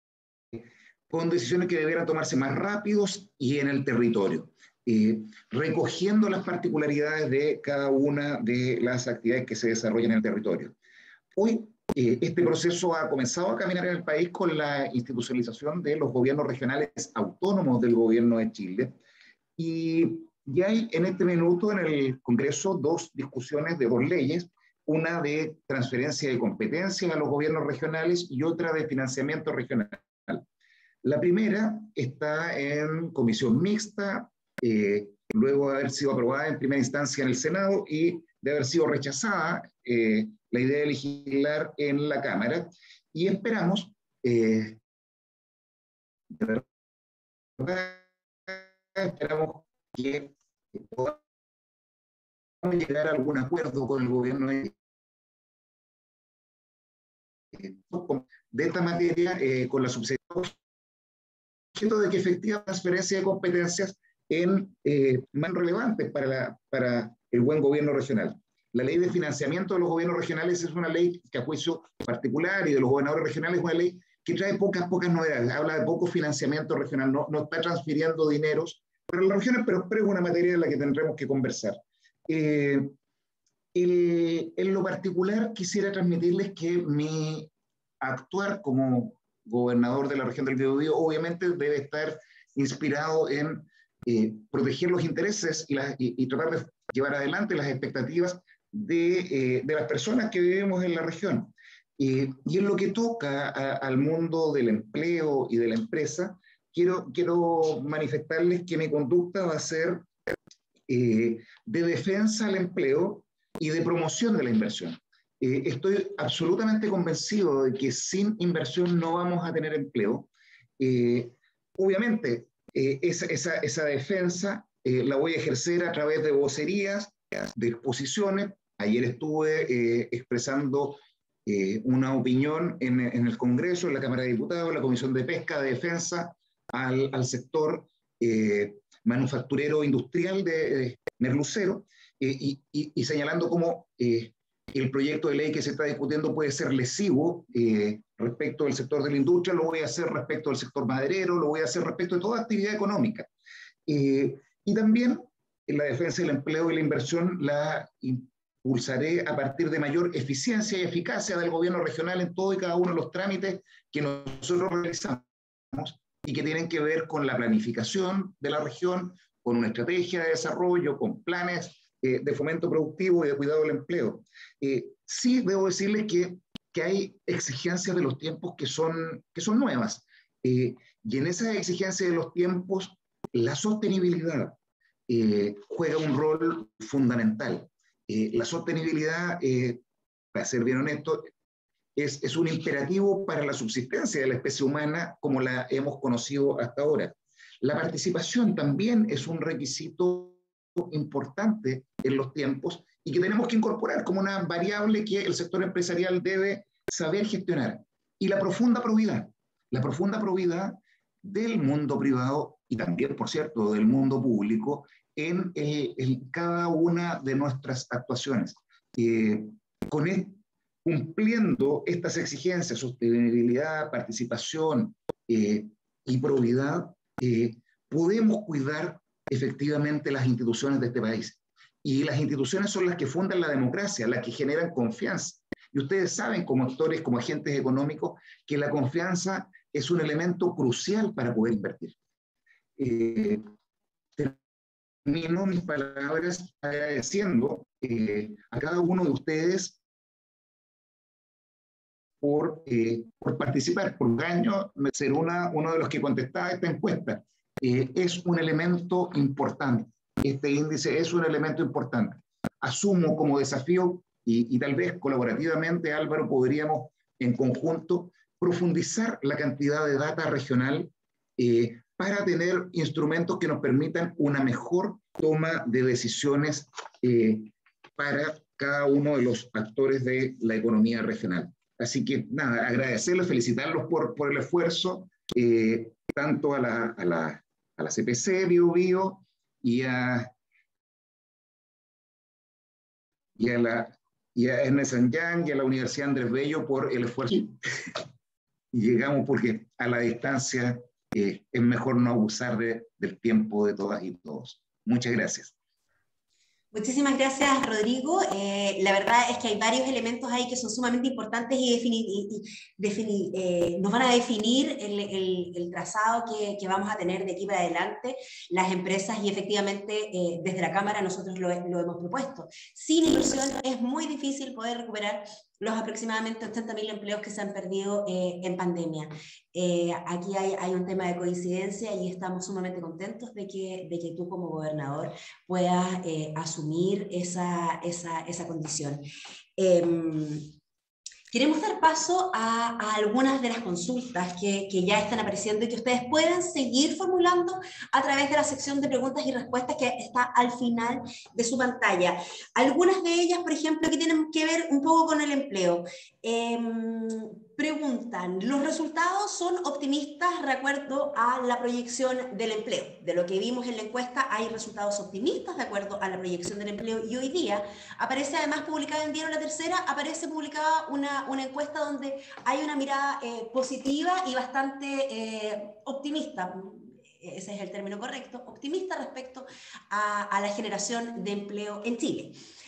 Speaker 5: con decisiones que debieran tomarse más rápidos y en el territorio, eh, recogiendo las particularidades de cada una de las actividades que se desarrollan en el territorio. Hoy, eh, este proceso ha comenzado a caminar en el país con la institucionalización de los gobiernos regionales autónomos del gobierno de Chile, y Y hay en este minuto en el Congreso dos discusiones de dos leyes, una de transferencia de competencias a los gobiernos regionales y otra de financiamiento regional. La primera está en comisión mixta, eh, luego de haber sido aprobada en primera instancia en el Senado y de haber sido rechazada eh, la idea de legislar en la Cámara, y esperamos eh, de verdad, esperamos que podamos llegar a algún acuerdo con el gobierno de, de esta materia, eh, con la subsecretaría, de que efectiva transferencia de competencias en eh, más relevantes para, la, para el buen gobierno regional. La ley de financiamiento de los gobiernos regionales es una ley que, a juicio particular y de los gobernadores regionales, es una ley que trae pocas, pocas novedades. Habla de poco financiamiento regional, no, no está transfiriendo dineros para las regiones, pero, pero es una materia en la que tendremos que conversar. Eh, el, en lo particular, quisiera transmitirles que mi actuar como gobernador de la región del Biobío obviamente debe estar inspirado en eh, proteger los intereses y, la, y, y tratar de llevar adelante las expectativas de, eh, de las personas que vivimos en la región. Eh, y en lo que toca a, al mundo del empleo y de la empresa, Quiero, quiero manifestarles que mi conducta va a ser eh, de defensa al empleo y de promoción de la inversión. Eh, estoy absolutamente convencido de que sin inversión no vamos a tener empleo. Eh, obviamente, eh, esa, esa, esa defensa eh, la voy a ejercer a través de vocerías, de exposiciones. Ayer estuve eh, expresando eh, una opinión en, en el Congreso, en la Cámara de Diputados, en la Comisión de Pesca, de Defensa, al, al sector eh, manufacturero industrial de, de merlucero, eh, y, y, y señalando cómo eh, el proyecto de ley que se está discutiendo puede ser lesivo eh, respecto del sector de la industria. Lo voy a hacer respecto del sector maderero, lo voy a hacer respecto de toda actividad económica. Eh, y también en la defensa del empleo y la inversión la impulsaré a partir de mayor eficiencia y eficacia del gobierno regional en todo y cada uno de los trámites que nosotros realizamos y que tienen que ver con la planificación de la región, con una estrategia de desarrollo, con planes eh, de fomento productivo y de cuidado del empleo. Eh, sí debo decirles que, que hay exigencias de los tiempos que son, que son nuevas, eh, y en esas exigencias de los tiempos la sostenibilidad eh, juega un rol fundamental. Eh, la sostenibilidad, eh, para ser bien honesto, es, es un imperativo para la subsistencia de la especie humana como la hemos conocido hasta ahora. La participación también es un requisito importante en los tiempos y que tenemos que incorporar como una variable que el sector empresarial debe saber gestionar. Y la profunda probidad, la profunda probidad del mundo privado y también, por cierto, del mundo público en, eh, en cada una de nuestras actuaciones. Eh, con el, cumpliendo estas exigencias, sostenibilidad, participación eh, y probidad, eh, podemos cuidar efectivamente las instituciones de este país. Y las instituciones son las que fundan la democracia, las que generan confianza. Y ustedes saben, como actores, como agentes económicos, que la confianza es un elemento crucial para poder invertir. Eh, termino mis palabras agradeciendo eh, a cada uno de ustedes por, eh, por participar. Por un año, ser una, uno de los que contestaba esta encuesta. Eh, es un elemento importante. Este índice es un elemento importante. Asumo como desafío, y, y tal vez colaborativamente, Álvaro, podríamos en conjunto profundizar la cantidad de data regional eh, para tener instrumentos que nos permitan una mejor toma de decisiones eh, para cada uno de los actores de la economía regional. Así que nada, agradecerles, felicitarlos por, por el esfuerzo, eh, tanto a la, a, la, a la C P C Bio Bio y a, y a la y a Ernest and Young y a la Universidad Andrés Bello por el esfuerzo. Y llegamos porque a la distancia eh, es mejor no abusar de, del tiempo de todas y todos. Muchas gracias.
Speaker 1: Muchísimas gracias, Rodrigo. Eh, la verdad es que hay varios elementos ahí que son sumamente importantes y, defini y, y defini eh, nos van a definir el, el, el trazado que, que vamos a tener de aquí para adelante las empresas, y efectivamente eh, desde la Cámara nosotros lo, lo hemos propuesto. Sin inversión es muy difícil poder recuperar los aproximadamente ochenta mil empleos que se han perdido eh, en pandemia. Eh, aquí hay, hay un tema de coincidencia y estamos sumamente contentos de que, de que tú como gobernador puedas eh, asumir esa, esa, esa condición. Eh, Queremos dar paso a, a algunas de las consultas que, que ya están apareciendo y que ustedes pueden seguir formulando a través de la sección de preguntas y respuestas que está al final de su pantalla. Algunas de ellas, por ejemplo, que tienen que ver un poco con el empleo. Eh, preguntan, ¿los resultados son optimistas de acuerdo a la proyección del empleo? De lo que vimos en la encuesta, hay resultados optimistas de acuerdo a la proyección del empleo, y hoy día aparece además publicada en Diario La Tercera, aparece publicada una, una encuesta donde hay una mirada eh, positiva y bastante eh, optimista, ese es el término correcto, optimista respecto a, a la generación de empleo en Chile.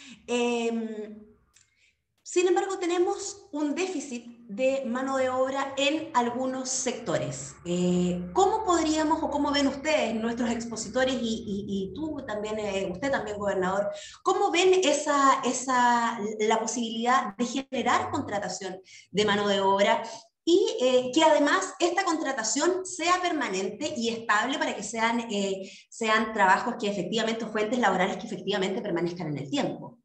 Speaker 1: Eh, Sin embargo, tenemos un déficit de mano de obra en algunos sectores. Eh, ¿Cómo podríamos o cómo ven ustedes, nuestros expositores, y, y, y tú también, eh, usted también, gobernador, cómo ven esa, esa, la posibilidad de generar contratación de mano de obra y eh, que además esta contratación sea permanente y estable para que sean, eh, sean trabajos que efectivamente, fuentes laborales que efectivamente permanezcan en el tiempo?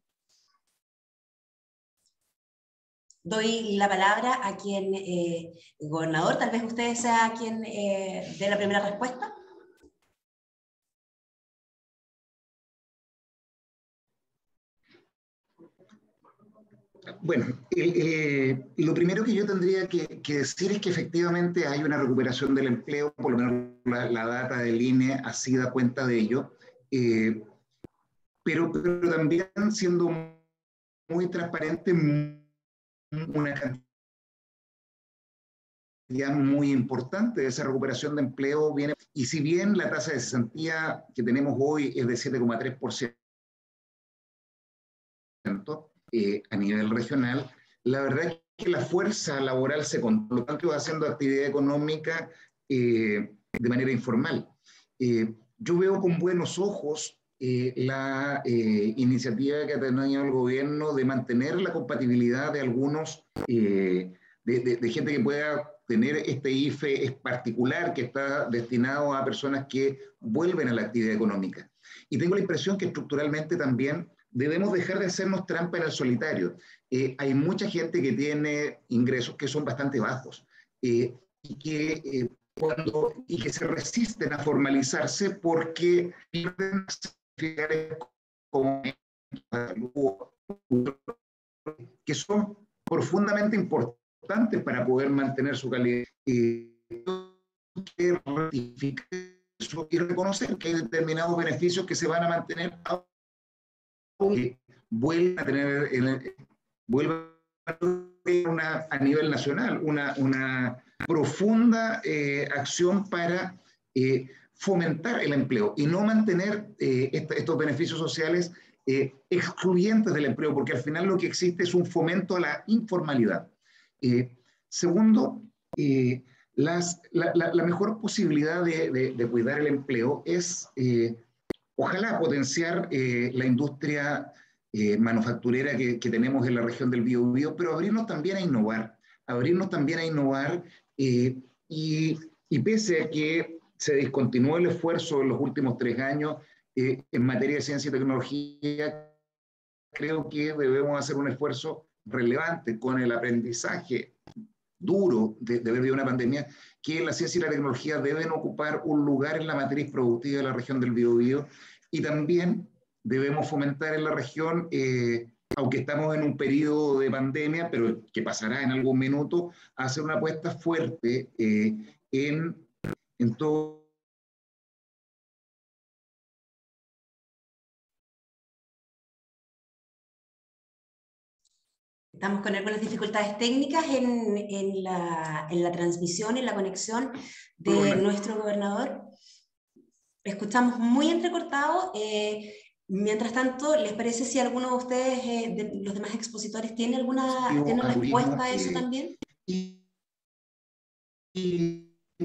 Speaker 1: Doy la palabra a quien, eh, el gobernador, tal vez usted sea quien eh, dé la primera respuesta.
Speaker 5: Bueno, el, eh, lo primero que yo tendría que, que decir es que efectivamente hay una recuperación del empleo, por lo menos la, la data del I N E así da cuenta de ello, eh, pero, pero también siendo muy transparente, una cantidad muy importante de esa recuperación de empleo viene, y si bien la tasa de cesantía que tenemos hoy es de siete coma tres por ciento eh, a nivel regional, la verdad es que la fuerza laboral se controla, tanto va haciendo actividad económica eh, de manera informal. Eh, yo veo con buenos ojos eh, la eh, iniciativa que ha tenido el gobierno de mantener la compatibilidad de algunos, eh, de, de, de gente que pueda tener este I F E es particular, que está destinado a personas que vuelven a la actividad económica. Y tengo la impresión que estructuralmente también debemos dejar de hacernos trampa en el solitario. Eh, hay mucha gente que tiene ingresos que son bastante bajos eh, y, que, eh, cuando, y que se resisten a formalizarse porque pierden como que son profundamente importantes para poder mantener su calidad. Eh, y reconocer que hay determinados beneficios que se van a mantener que vuelven a tener, el, vuelven a, tener una, a nivel nacional una, una profunda eh, acción para eh, fomentar el empleo y no mantener eh, esta, estos beneficios sociales eh, excluyentes del empleo, porque al final lo que existe es un fomento a la informalidad. Eh, segundo, eh, las, la, la, la mejor posibilidad de, de, de cuidar el empleo es eh, ojalá potenciar eh, la industria eh, manufacturera que, que tenemos en la región del Biobío, pero abrirnos también a innovar, abrirnos también a innovar eh, y, y pese a que se discontinuó el esfuerzo en los últimos tres años eh, en materia de ciencia y tecnología, creo que debemos hacer un esfuerzo relevante con el aprendizaje duro de, de ver de una pandemia, que la ciencia y la tecnología deben ocupar un lugar en la matriz productiva de la región del Biobío y también debemos fomentar en la región, eh, aunque estamos en un periodo de pandemia, pero que pasará en algún minuto, hacer una apuesta fuerte eh, en, en todo.
Speaker 1: Estamos con algunas dificultades técnicas en, en, la, en la transmisión, en la conexión de bueno. nuestro gobernador. Escuchamos muy entrecortado. Eh, mientras tanto, ¿les parece si alguno de ustedes, eh, de los demás expositores, tiene alguna sí, tiene respuesta a eso eh, también? Y, y...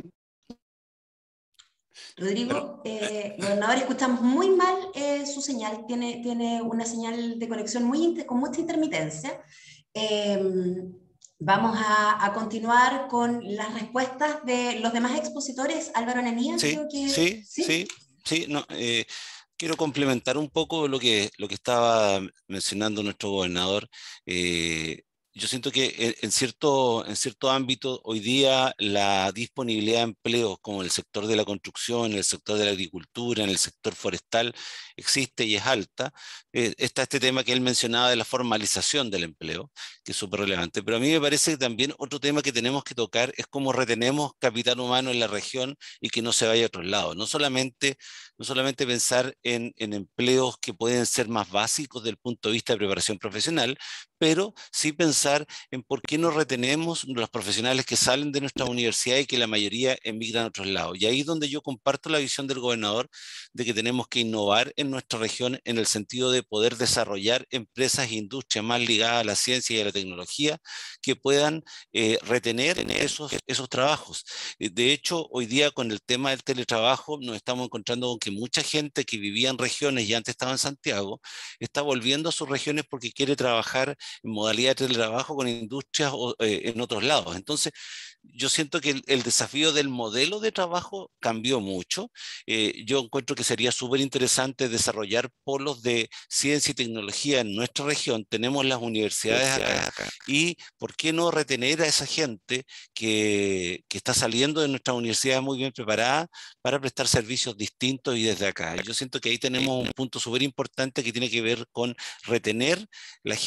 Speaker 1: Rodrigo, eh, gobernador, escuchamos muy mal eh, su señal. Tiene, tiene una señal de conexión muy, con mucha intermitencia. Eh, vamos a, a continuar con las respuestas de los demás expositores. Álvaro Ananías,
Speaker 2: sí,
Speaker 1: creo que...
Speaker 2: Sí, sí, sí, sí no, eh, quiero complementar un poco lo que, lo que estaba mencionando nuestro gobernador. Eh, yo siento que en, en, cierto, en cierto ámbito hoy día la disponibilidad de empleos como el sector de la construcción, el sector de la agricultura, en el sector forestal existe y es alta. Eh, está este tema que él mencionaba de la formalización del empleo, que es súper relevante, pero a mí me parece que también otro tema que tenemos que tocar es cómo retenemos capital humano en la región y que no se vaya a otros lados. No solamente, no solamente pensar en, en empleos que pueden ser más básicos desde el punto de vista de preparación profesional, pero sí pensar en por qué no retenemos los profesionales que salen de nuestra universidad y que la mayoría emigran a otros lados. Y ahí es donde yo comparto la visión del gobernador de que tenemos que innovar en nuestra región en el sentido de poder desarrollar empresas e industrias más ligadas a la ciencia y a la tecnología que puedan eh, retener esos, esos trabajos. De hecho, hoy día con el tema del teletrabajo nos estamos encontrando con que mucha gente que vivía en regiones y antes estaba en Santiago está volviendo a sus regiones porque quiere trabajar en modalidad de teletrabajo con industrias o, eh, en otros lados. Entonces, yo siento que el, el desafío del modelo de trabajo cambió mucho. Eh, yo encuentro que sería súper interesante desarrollar polos de ciencia y tecnología en nuestra región. Tenemos las universidades acá y ¿por qué no retener a esa gente que, que está saliendo de nuestras universidades muy bien preparada para prestar servicios distintos y desde acá? Yo siento que ahí tenemos un punto súper importante que tiene que ver con retener la gente de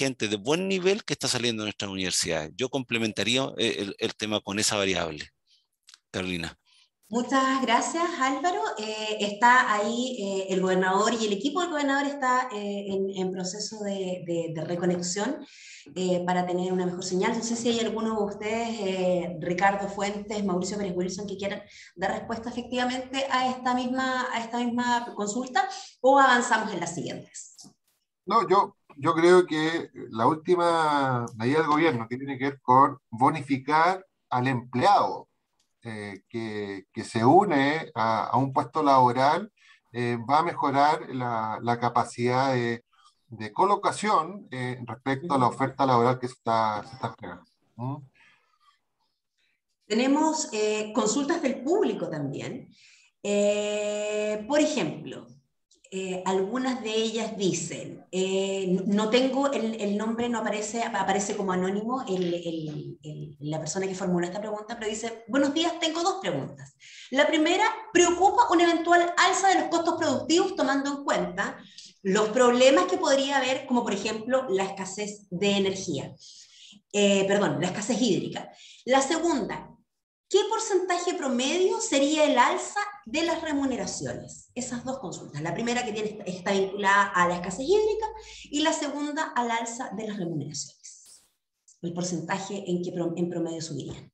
Speaker 2: buen nivel que está saliendo de nuestras universidades. Yo complementaría el, el tema con esa variable. Carolina.
Speaker 1: Muchas gracias, Álvaro. Eh, está ahí eh, el gobernador y el equipo del gobernador está eh, en, en proceso de, de, de reconexión eh, para tener una mejor señal. No sé si hay alguno de ustedes, eh, Ricardo Fuentes, Mauricio Pérez Wilson, que quieran dar respuesta efectivamente a esta misma, a esta misma consulta, o avanzamos en las siguientes.
Speaker 4: No, yo, yo creo que la última medida del gobierno que tiene que ver con bonificar al empleado Eh, que, que se une a, a un puesto laboral, eh, va a mejorar la, la capacidad de, de colocación eh, respecto a la oferta laboral que se está, se está creando. ¿Mm?
Speaker 1: Tenemos eh, consultas del público también. Eh, por ejemplo, Eh, algunas de ellas dicen, eh, no tengo el, el nombre, no aparece, aparece como anónimo el, el, el, la persona que formuló esta pregunta, pero dice, buenos días, tengo dos preguntas. La primera, preocupa una eventual alza de los costos productivos tomando en cuenta los problemas que podría haber, como por ejemplo la escasez de energía, eh, perdón, la escasez hídrica. La segunda, ¿qué porcentaje promedio sería el alza de las remuneraciones? Esas dos consultas. La primera que tiene, está vinculada a la escasez hídrica y la segunda al alza de las remuneraciones. El porcentaje en que en promedio subirían.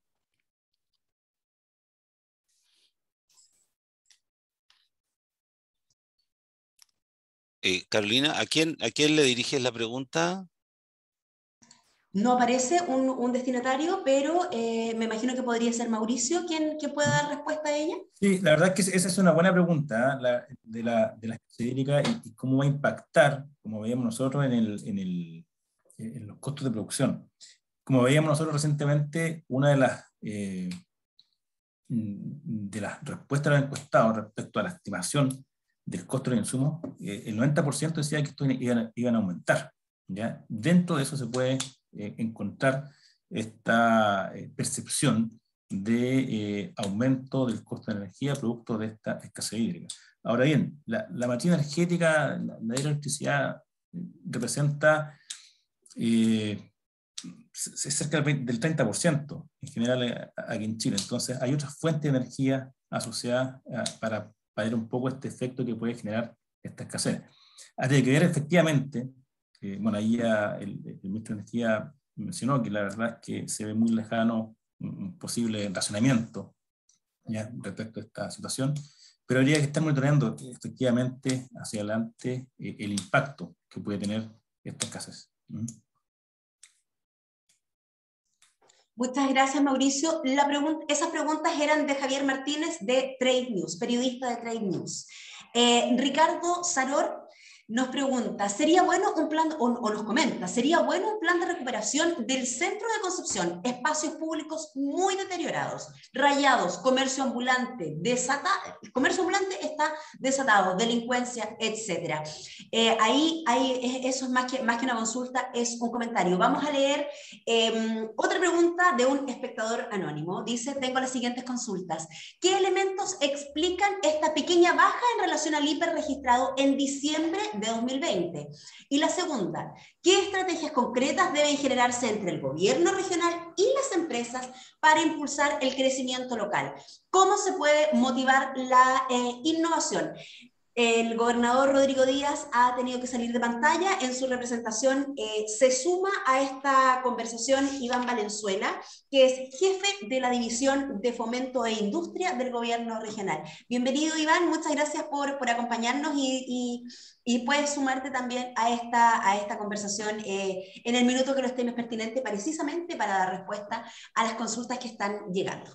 Speaker 2: Eh, Carolina, ¿a quién, ¿a quién le diriges la pregunta?
Speaker 1: No aparece un, un destinatario, pero eh, me imagino que podría ser Mauricio quien, quien pueda dar respuesta a ella.
Speaker 3: Sí, la verdad es que esa es una buena pregunta, ¿eh? la, de, la, de la escasez hídrica y, y cómo va a impactar, como veíamos nosotros, en, el, en, el, en los costos de producción. Como veíamos nosotros recientemente, una de las, eh, de las respuestas de los encuestados respecto a la estimación del costo de los insumos, eh, el noventa por ciento decía que esto iban, iban a aumentar. ¿Ya? Dentro de eso se puede eh, encontrar esta eh, percepción de eh, aumento del costo de energía producto de esta escasez hídrica. Ahora bien, la, la matriz energética, la, la electricidad representa eh, cerca del treinta por ciento en general aquí en Chile. Entonces hay otras fuentes de energía asociadas a, para, para ver un poco este efecto que puede generar esta escasez. Hay que ver efectivamente, eh, bueno, ahí ya el, el ministro de Energía mencionó que la verdad es que se ve muy lejano un posible racionamiento ya respecto a esta situación, pero habría que estar monitoreando efectivamente hacia adelante eh, el impacto que puede tener esta escasez. ¿Mm?
Speaker 1: Muchas gracias, Mauricio. La pregunta, esas preguntas eran de Javier Martínez de Trade News, periodista de Trade News. Eh, Ricardo Saror nos pregunta, ¿sería bueno un plan, o, o nos comenta, ¿sería bueno un plan de recuperación del centro de Concepción? Espacios públicos muy deteriorados, rayados, comercio ambulante, desatado, el comercio ambulante está desatado, delincuencia, etcétera. Eh, ahí, ahí eso es más que, más que una consulta, es un comentario. Vamos a leer eh, otra pregunta de un espectador anónimo. Dice, tengo las siguientes consultas. ¿Qué elementos explican esta pequeña baja en relación al I P E R registrado en diciembre de dos mil veinte? Y la segunda, ¿qué estrategias concretas deben generarse entre el gobierno regional y las empresas para impulsar el crecimiento local? ¿Cómo se puede motivar la eh, innovación? El gobernador Rodrigo Díaz ha tenido que salir de pantalla. En su representación eh, se suma a esta conversación Iván Valenzuela, que es jefe de la División de Fomento e Industria del Gobierno Regional. Bienvenido, Iván, muchas gracias por, por acompañarnos y, y, y puedes sumarte también a esta, a esta conversación eh, en el minuto que lo estimes pertinente, precisamente para dar respuesta a las consultas que están llegando.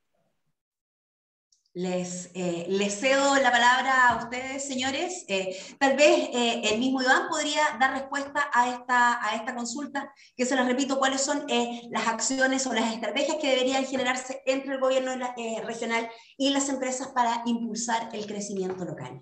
Speaker 1: Les, eh, les cedo la palabra a ustedes, señores. Eh, tal vez eh, el mismo Iván podría dar respuesta a esta, a esta consulta, que se las repito, cuáles son eh, las acciones o las estrategias que deberían generarse entre el gobierno eh, regional y las empresas para impulsar el crecimiento local.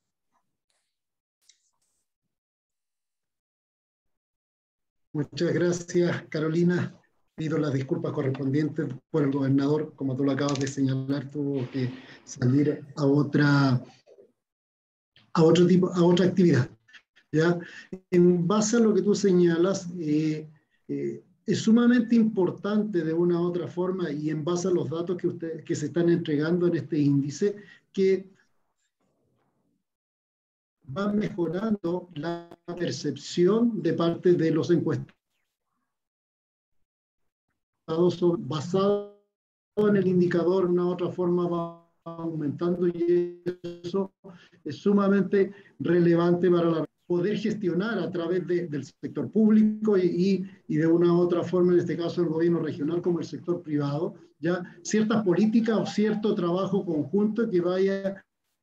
Speaker 6: Muchas gracias, Carolina. Pido las disculpas correspondientes por el gobernador, como tú lo acabas de señalar, tuvo que salir a otra, a otro tipo, a otra actividad. ¿ya? En base a lo que tú señalas, eh, eh, es sumamente importante de una u otra forma y en base a los datos que, usted, que se están entregando en este índice, que va mejorando la percepción de parte de los encuestados basado en el indicador, de una u otra forma va aumentando y eso es sumamente relevante para la, poder gestionar a través de, del sector público y, y de una u otra forma, en este caso el gobierno regional como el sector privado, ya ciertas políticas o cierto trabajo conjunto que vaya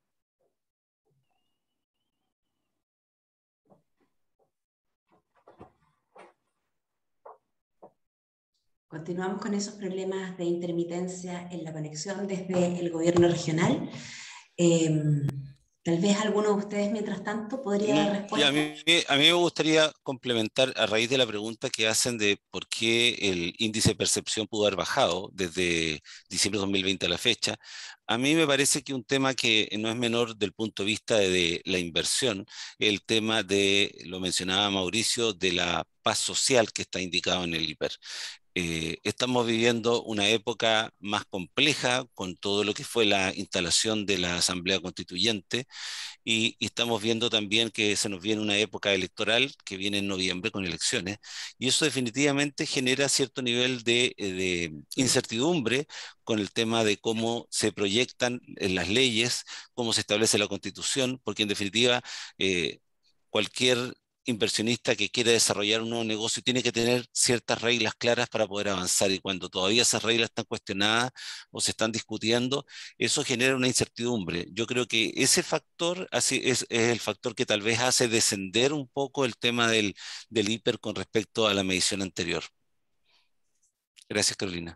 Speaker 1: Continuamos con esos problemas de intermitencia en la conexión desde el gobierno regional. Eh, tal vez alguno de ustedes, mientras tanto, podría dar respuesta.
Speaker 2: A mí, a mí me gustaría complementar a raíz de la pregunta que hacen de por qué el índice de percepción pudo haber bajado desde diciembre de dos mil veinte a la fecha. A mí me parece que un tema que no es menor del punto de vista de, de la inversión, el tema de, lo mencionaba Mauricio, de la paz social que está indicado en el I P E R. Eh, estamos viviendo una época más compleja con todo lo que fue la instalación de la Asamblea Constituyente y, y estamos viendo también que se nos viene una época electoral que viene en noviembre con elecciones y eso definitivamente genera cierto nivel de, de incertidumbre con el tema de cómo se proyectan las leyes, cómo se establece la Constitución, porque en definitiva eh, cualquier inversionista que quiere desarrollar un nuevo negocio tiene que tener ciertas reglas claras para poder avanzar y cuando todavía esas reglas están cuestionadas o se están discutiendo, eso genera una incertidumbre. Yo creo que ese factor así es, es el factor que tal vez hace descender un poco el tema del, del I P E R con respecto a la medición anterior. Gracias, Carolina.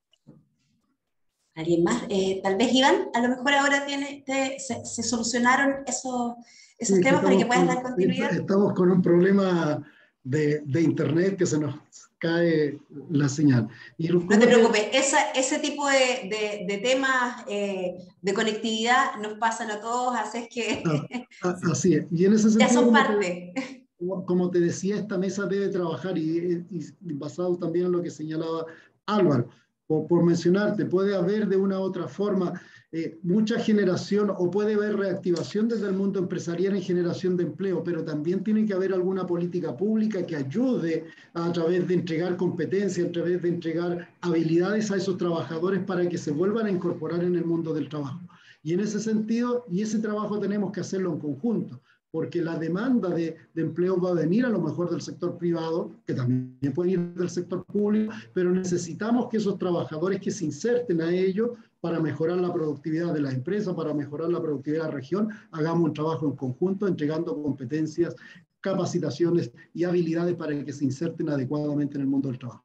Speaker 1: ¿Alguien más? Eh, tal vez, Iván, a lo mejor ahora tiene, te, se, se solucionaron esos, esos
Speaker 6: sí,
Speaker 1: temas para que puedas
Speaker 6: con,
Speaker 1: dar continuidad.
Speaker 6: Estamos con un problema de, de internet que se nos cae la señal. Y
Speaker 1: no te preocupes, esa, ese tipo de, de, de temas eh, de conectividad nos pasan a todos, así es que...
Speaker 6: Ah, así es. Y en ese sentido,
Speaker 1: ya son
Speaker 6: como
Speaker 1: parte.
Speaker 6: Te, como te decía, esta mesa debe trabajar y, y, y basado también en lo que señalaba Álvaro. Por, por mencionarte, puede haber de una u otra forma eh, mucha generación o puede haber reactivación desde el mundo empresarial en generación de empleo, pero también tiene que haber alguna política pública que ayude a través de entregar competencia, a través de entregar habilidades a esos trabajadores para que se vuelvan a incorporar en el mundo del trabajo. Y en ese sentido, y ese trabajo tenemos que hacerlo en conjunto, porque la demanda de, de empleo va a venir a lo mejor del sector privado, que también puede ir del sector público, pero necesitamos que esos trabajadores que se inserten a ello para mejorar la productividad de la empresa, para mejorar la productividad de la región, hagamos un trabajo en conjunto, entregando competencias, capacitaciones y habilidades para que se inserten adecuadamente en el mundo del trabajo.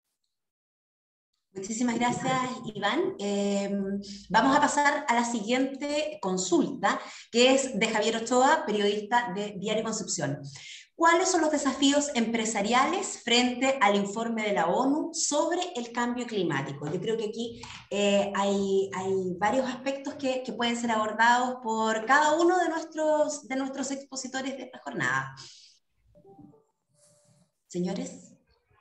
Speaker 1: Muchísimas gracias, Iván. Eh, vamos a pasar a la siguiente consulta, que es de Javier Ochoa, periodista de Diario Concepción. ¿Cuáles son los desafíos empresariales frente al informe de la ONU sobre el cambio climático? Yo creo que aquí eh, hay, hay varios aspectos que, que pueden ser abordados por cada uno de nuestros, de nuestros expositores de esta jornada. Señores.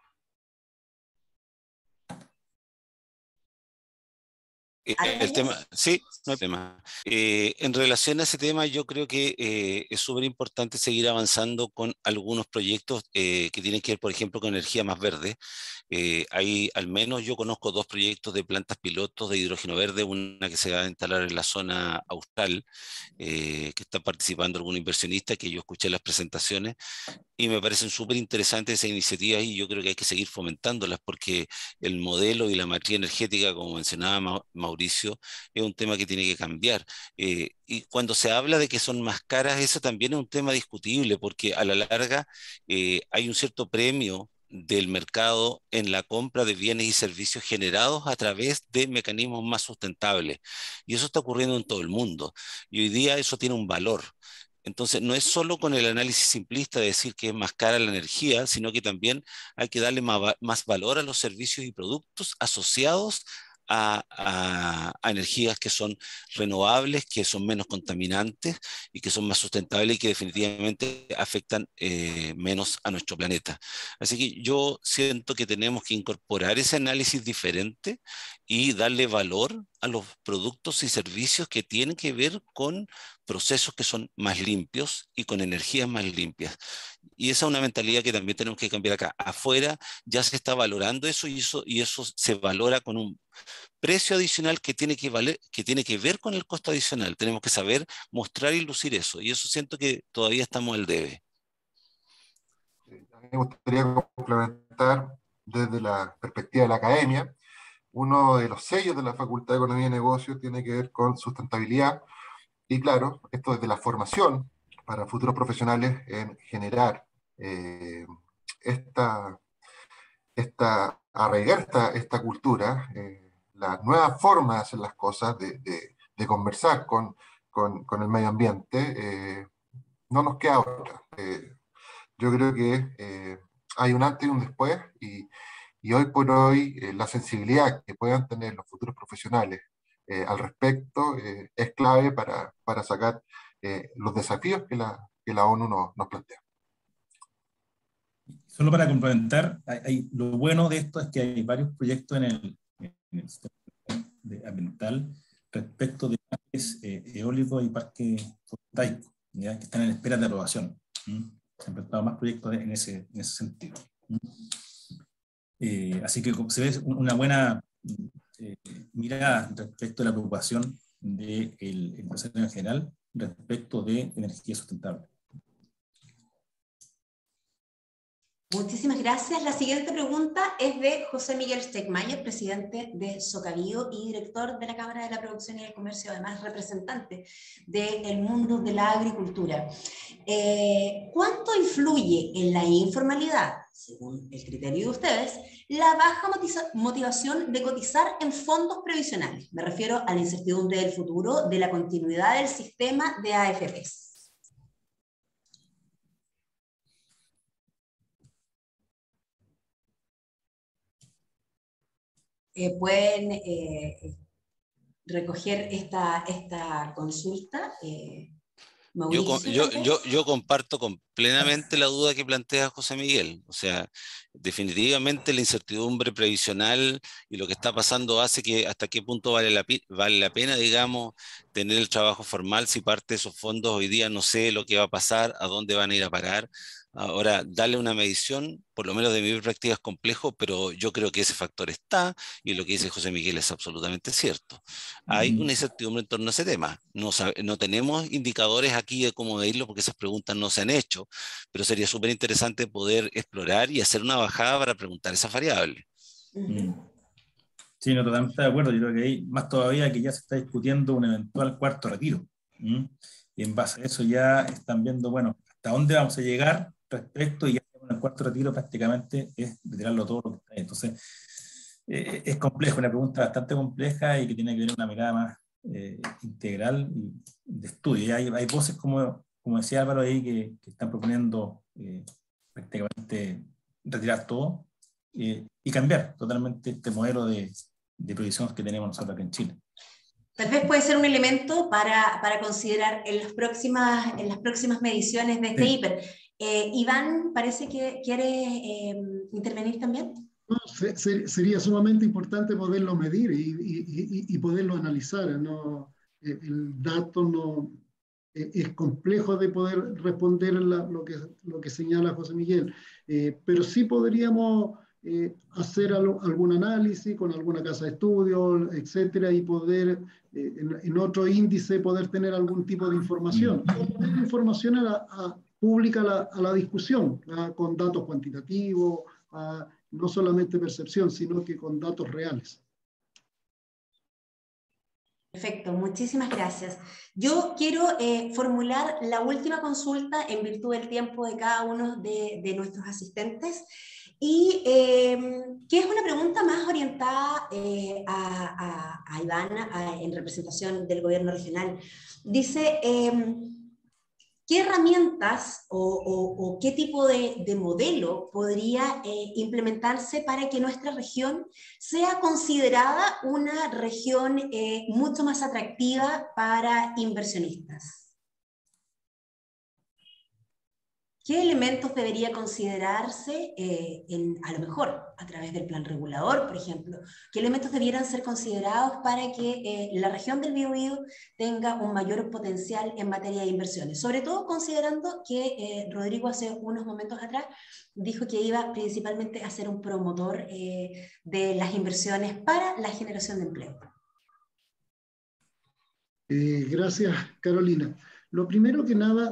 Speaker 2: El tema, sí, no hay tema. Eh, en relación a ese tema, yo creo que eh, es súper importante seguir avanzando con algunos proyectos eh, que tienen que ver, por ejemplo, con energía más verde. Eh, hay, al menos yo conozco dos proyectos de plantas pilotos de hidrógeno verde, una que se va a instalar en la zona austral, eh, que está participando algún inversionista, que yo escuché las presentaciones, y me parecen súper interesantes esas iniciativas y yo creo que hay que seguir fomentándolas porque el modelo y la matriz energética, como mencionaba Mauricio, es un tema que tiene que cambiar. Eh, y cuando se habla de que son más caras, eso también es un tema discutible porque a la larga eh, hay un cierto premio del mercado en la compra de bienes y servicios generados a través de mecanismos más sustentables. Y eso está ocurriendo en todo el mundo. Y hoy día eso tiene un valor. Entonces, no es solo con el análisis simplista de decir que es más cara la energía, sino que también hay que darle más, más valor a los servicios y productos asociados a, a, a energías que son renovables, que son menos contaminantes y que son más sustentables y que definitivamente afectan eh, menos a nuestro planeta. Así que yo siento que tenemos que incorporar ese análisis diferente y darle valor a los productos y servicios que tienen que ver con procesos que son más limpios y con energías más limpias. Y esa es una mentalidad que también tenemos que cambiar acá. Afuera ya se está valorando eso y eso, y eso se valora con un precio adicional que tiene que, valer, que tiene que ver con el costo adicional. Tenemos que saber mostrar y lucir eso. Y eso siento que todavía estamos al debe.
Speaker 4: A mí me gustaría complementar desde la perspectiva de la academia. Uno de los sellos de la Facultad de Economía y Negocios tiene que ver con sustentabilidad. Y claro, esto desde la formación para futuros profesionales en generar eh, esta, esta, arraigar esta, esta cultura, eh, las nuevas formas de hacer las cosas, de, de, de conversar con, con, con el medio ambiente, eh, no nos queda otra. Eh, yo creo que eh, hay un antes y un después, y, y hoy por hoy eh, la sensibilidad que puedan tener los futuros profesionales eh, al respecto eh, es clave para, para sacar eh, los desafíos que la, que la ONU nos, nos plantea.
Speaker 3: Solo para complementar, hay, hay, lo bueno de esto es que hay varios proyectos en el, en el sistema ambiental respecto de parques eh, eólicos y parques fotovoltaicos, ¿ya? Que están en espera de aprobación. ¿Mm? Se han presentado más proyectos en ese, en ese sentido. ¿Mm? Eh, así que se ve una buena eh, mirada respecto a la preocupación del empresario en general respecto de energía sustentable.
Speaker 1: Muchísimas gracias. La siguiente pregunta es de José Miguel Stegmayer, presidente de Socavío y director de la Cámara de la Producción y el Comercio, además representante del mundo de la agricultura. Eh, ¿Cuánto influye en la informalidad, según el criterio de ustedes, la baja motivación de cotizar en fondos previsionales? Me refiero a la incertidumbre del futuro, de la continuidad del sistema de A F Ps. Eh, pueden eh, recoger esta, esta consulta. Eh,
Speaker 2: Yo, yo, yo, yo comparto con plenamente la duda que plantea José Miguel. O sea, definitivamente la incertidumbre previsional y lo que está pasando hace que hasta qué punto vale la, vale la pena, digamos, tener el trabajo formal si parte de esos fondos hoy día no sé lo que va a pasar, a dónde van a ir a parar. Ahora, darle una medición, por lo menos de mi perspectiva, es complejo, pero yo creo que ese factor está, y lo que dice José Miguel es absolutamente cierto. Hay una incertidumbre en torno a ese tema. No, no tenemos indicadores aquí de cómo medirlo porque esas preguntas no se han hecho, pero sería súper interesante poder explorar y hacer una bajada para preguntar esas variables.
Speaker 3: Uh-huh. Sí, no, totalmente de acuerdo. Yo creo que hay más todavía que ya se está discutiendo un eventual cuarto retiro. ¿Mm? Y en base a eso ya están viendo, bueno, hasta dónde vamos a llegar respecto, y ya con el cuarto retiro prácticamente es retirarlo todo lo que está ahí. Entonces, eh, es complejo, una pregunta bastante compleja y que tiene que ver una mirada más eh, integral y de estudio. Y hay, hay voces, como, como decía Álvaro ahí, que, que están proponiendo eh, prácticamente retirar todo eh, y cambiar totalmente este modelo de, de prohibición que tenemos nosotros aquí en Chile.
Speaker 1: Tal vez puede ser un elemento para, para considerar en las próximas, en las próximas mediciones de este sí. hiper. Eh, Iván, parece que quiere eh, intervenir también.
Speaker 6: No, se, sería sumamente importante poderlo medir y, y, y poderlo analizar. ¿No? El dato no, es complejo de poder responder la, lo, que, lo que señala José Miguel, eh, pero sí podríamos eh, hacer algo, algún análisis con alguna casa de estudio, etcétera, y poder, eh, en, en otro índice, poder tener algún tipo de información. O poner información a la, a, pública a la, a la discusión, ¿ah? Con datos cuantitativos, ¿ah? No solamente percepción, sino que con datos reales.
Speaker 1: Perfecto, muchísimas gracias. Yo quiero eh, formular la última consulta en virtud del tiempo de cada uno de, de nuestros asistentes, y eh, que es una pregunta más orientada eh, a, a, a Iván a, en representación del gobierno regional. Dice, eh, ¿qué herramientas o, o, o qué tipo de, de modelo podría eh, implementarse para que nuestra región sea considerada una región eh, mucho más atractiva para inversionistas? ¿Qué elementos debería considerarse, eh, en, a lo mejor a través del plan regulador, por ejemplo? ¿Qué elementos debieran ser considerados para que eh, la región del Biobío tenga un mayor potencial en materia de inversiones? Sobre todo considerando que eh, Rodrigo hace unos momentos atrás dijo que iba principalmente a ser un promotor eh, de las inversiones para la generación de empleo.
Speaker 6: Eh, gracias, Carolina. Lo primero que nada,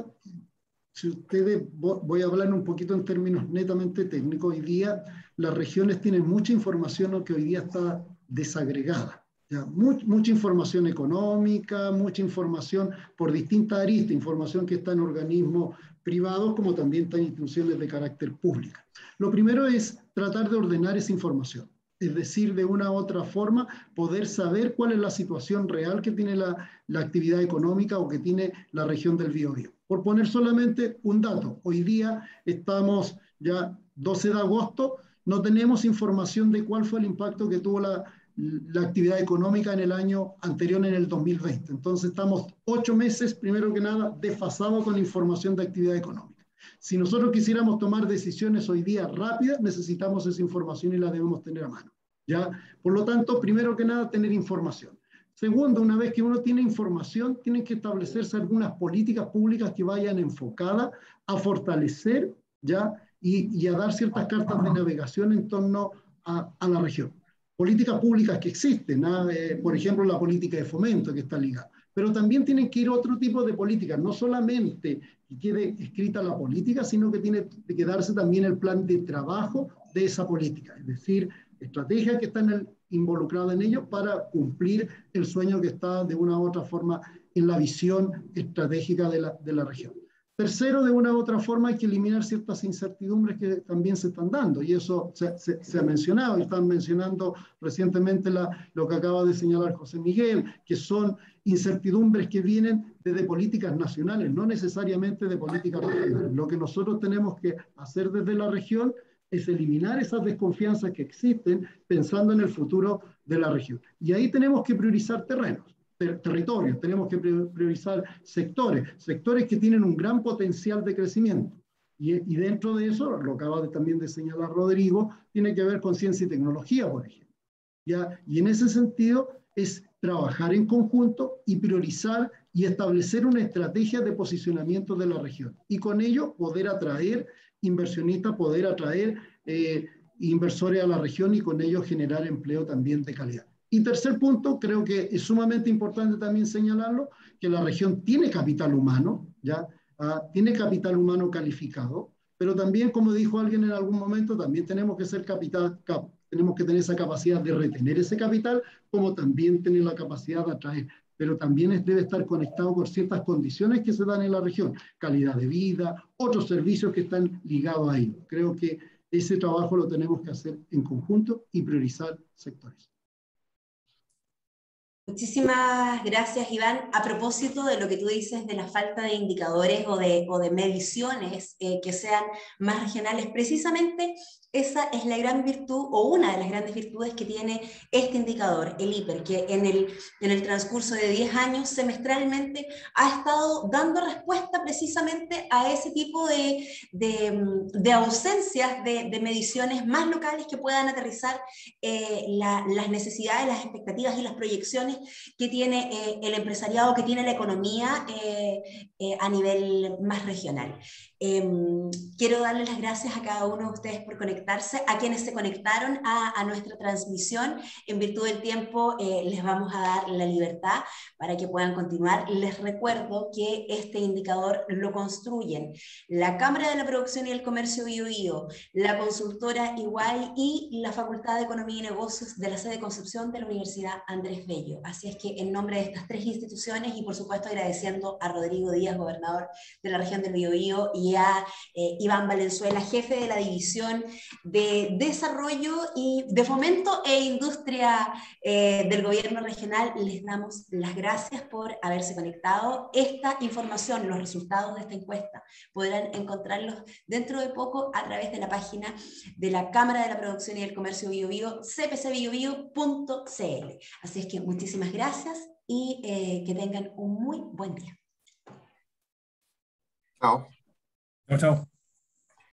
Speaker 6: si ustedes, voy a hablar un poquito en términos netamente técnicos, hoy día las regiones tienen mucha información que hoy día está desagregada. ¿Ya? Much, mucha información económica, mucha información por distintas aristas, información que está en organismos privados como también está en instituciones de carácter público. Lo primero es tratar de ordenar esa información. Es decir, de una u otra forma, poder saber cuál es la situación real que tiene la, la actividad económica o que tiene la región del Biobío. Por poner solamente un dato, hoy día estamos ya doce de agosto, no tenemos información de cuál fue el impacto que tuvo la, la actividad económica en el año anterior, en el dos mil veinte. Entonces estamos ocho meses, primero que nada, desfasados con información de actividad económica. Si nosotros quisiéramos tomar decisiones hoy día rápidas, necesitamos esa información y la debemos tener a mano, ¿ya? Por lo tanto, primero que nada, tener información. Segundo, una vez que uno tiene información, tienen que establecerse algunas políticas públicas que vayan enfocadas a fortalecer, ¿ya? Y, y a dar ciertas cartas de navegación en torno a, a la región. Políticas públicas que existen, ¿no? eh, por ejemplo, la política de fomento que está ligada. Pero también tienen que ir otro tipo de políticas, no solamente que quede escrita la política, sino que tiene que darse también el plan de trabajo de esa política, es decir, estrategias que están involucradas en ello para cumplir el sueño que está de una u otra forma en la visión estratégica de la, de la región. Tercero, de una u otra forma hay que eliminar ciertas incertidumbres que también se están dando, y eso se, se, se ha mencionado, y están mencionando recientemente la, lo que acaba de señalar José Miguel, que son incertidumbres que vienen desde políticas nacionales, no necesariamente de políticas regionales. Lo que nosotros tenemos que hacer desde la región es eliminar esas desconfianzas que existen pensando en el futuro de la región. Y ahí tenemos que priorizar terrenos. Ter territorios, tenemos que priorizar sectores, sectores que tienen un gran potencial de crecimiento. Y, y dentro de eso, lo acaba de, también de señalar Rodrigo, tiene que ver con ciencia y tecnología, por ejemplo. ¿Ya? Y en ese sentido es trabajar en conjunto y priorizar y establecer una estrategia de posicionamiento de la región. Y con ello poder atraer inversionistas, poder atraer eh, inversores a la región y con ello generar empleo también de calidad. Y tercer punto, creo que es sumamente importante también señalarlo, que la región tiene capital humano, ¿ya? Ah, tiene capital humano calificado, pero también, como dijo alguien en algún momento, también tenemos que ser capital, cap, tenemos que tener esa capacidad de retener ese capital, como también tener la capacidad de atraer. Pero también es, debe estar conectado con ciertas condiciones que se dan en la región, calidad de vida, otros servicios que están ligados a ello. Creo que ese trabajo lo tenemos que hacer en conjunto y priorizar sectores.
Speaker 1: Muchísimas gracias, Iván. A propósito de lo que tú dices de la falta de indicadores o de, o de mediciones eh, que sean más regionales, precisamente esa es la gran virtud o una de las grandes virtudes que tiene este indicador, el I P E R, que en el, en el transcurso de diez años semestralmente ha estado dando respuesta precisamente a ese tipo de, de, de ausencias de, de mediciones más locales que puedan aterrizar eh, la, las necesidades, las expectativas y las proyecciones que tiene eh, el empresariado, que tiene la economía eh, eh, a nivel más regional. Eh, quiero darles las gracias a cada uno de ustedes por conectarse, a quienes se conectaron a, a nuestra transmisión. En virtud del tiempo eh, les vamos a dar la libertad para que puedan continuar. Les recuerdo que este indicador lo construyen la Cámara de la Producción y el Comercio Biobío, la consultora Iguay y la Facultad de Economía y Negocios de la sede de Concepción de la Universidad Andrés Bello. Así es que en nombre de estas tres instituciones y por supuesto agradeciendo a Rodrigo Díaz, gobernador de la región del Biobío, y a eh, Iván Valenzuela, jefe de la División de Desarrollo y de Fomento e Industria eh, del Gobierno Regional, les damos las gracias por haberse conectado. Esta información, los resultados de esta encuesta, podrán encontrarlos dentro de poco a través de la página de la Cámara de la Producción y el Comercio Biobío, c p c biobío punto c l. Así es que muchísimas gracias y eh, que tengan un muy buen día.
Speaker 4: Chao.
Speaker 3: Chao, chao.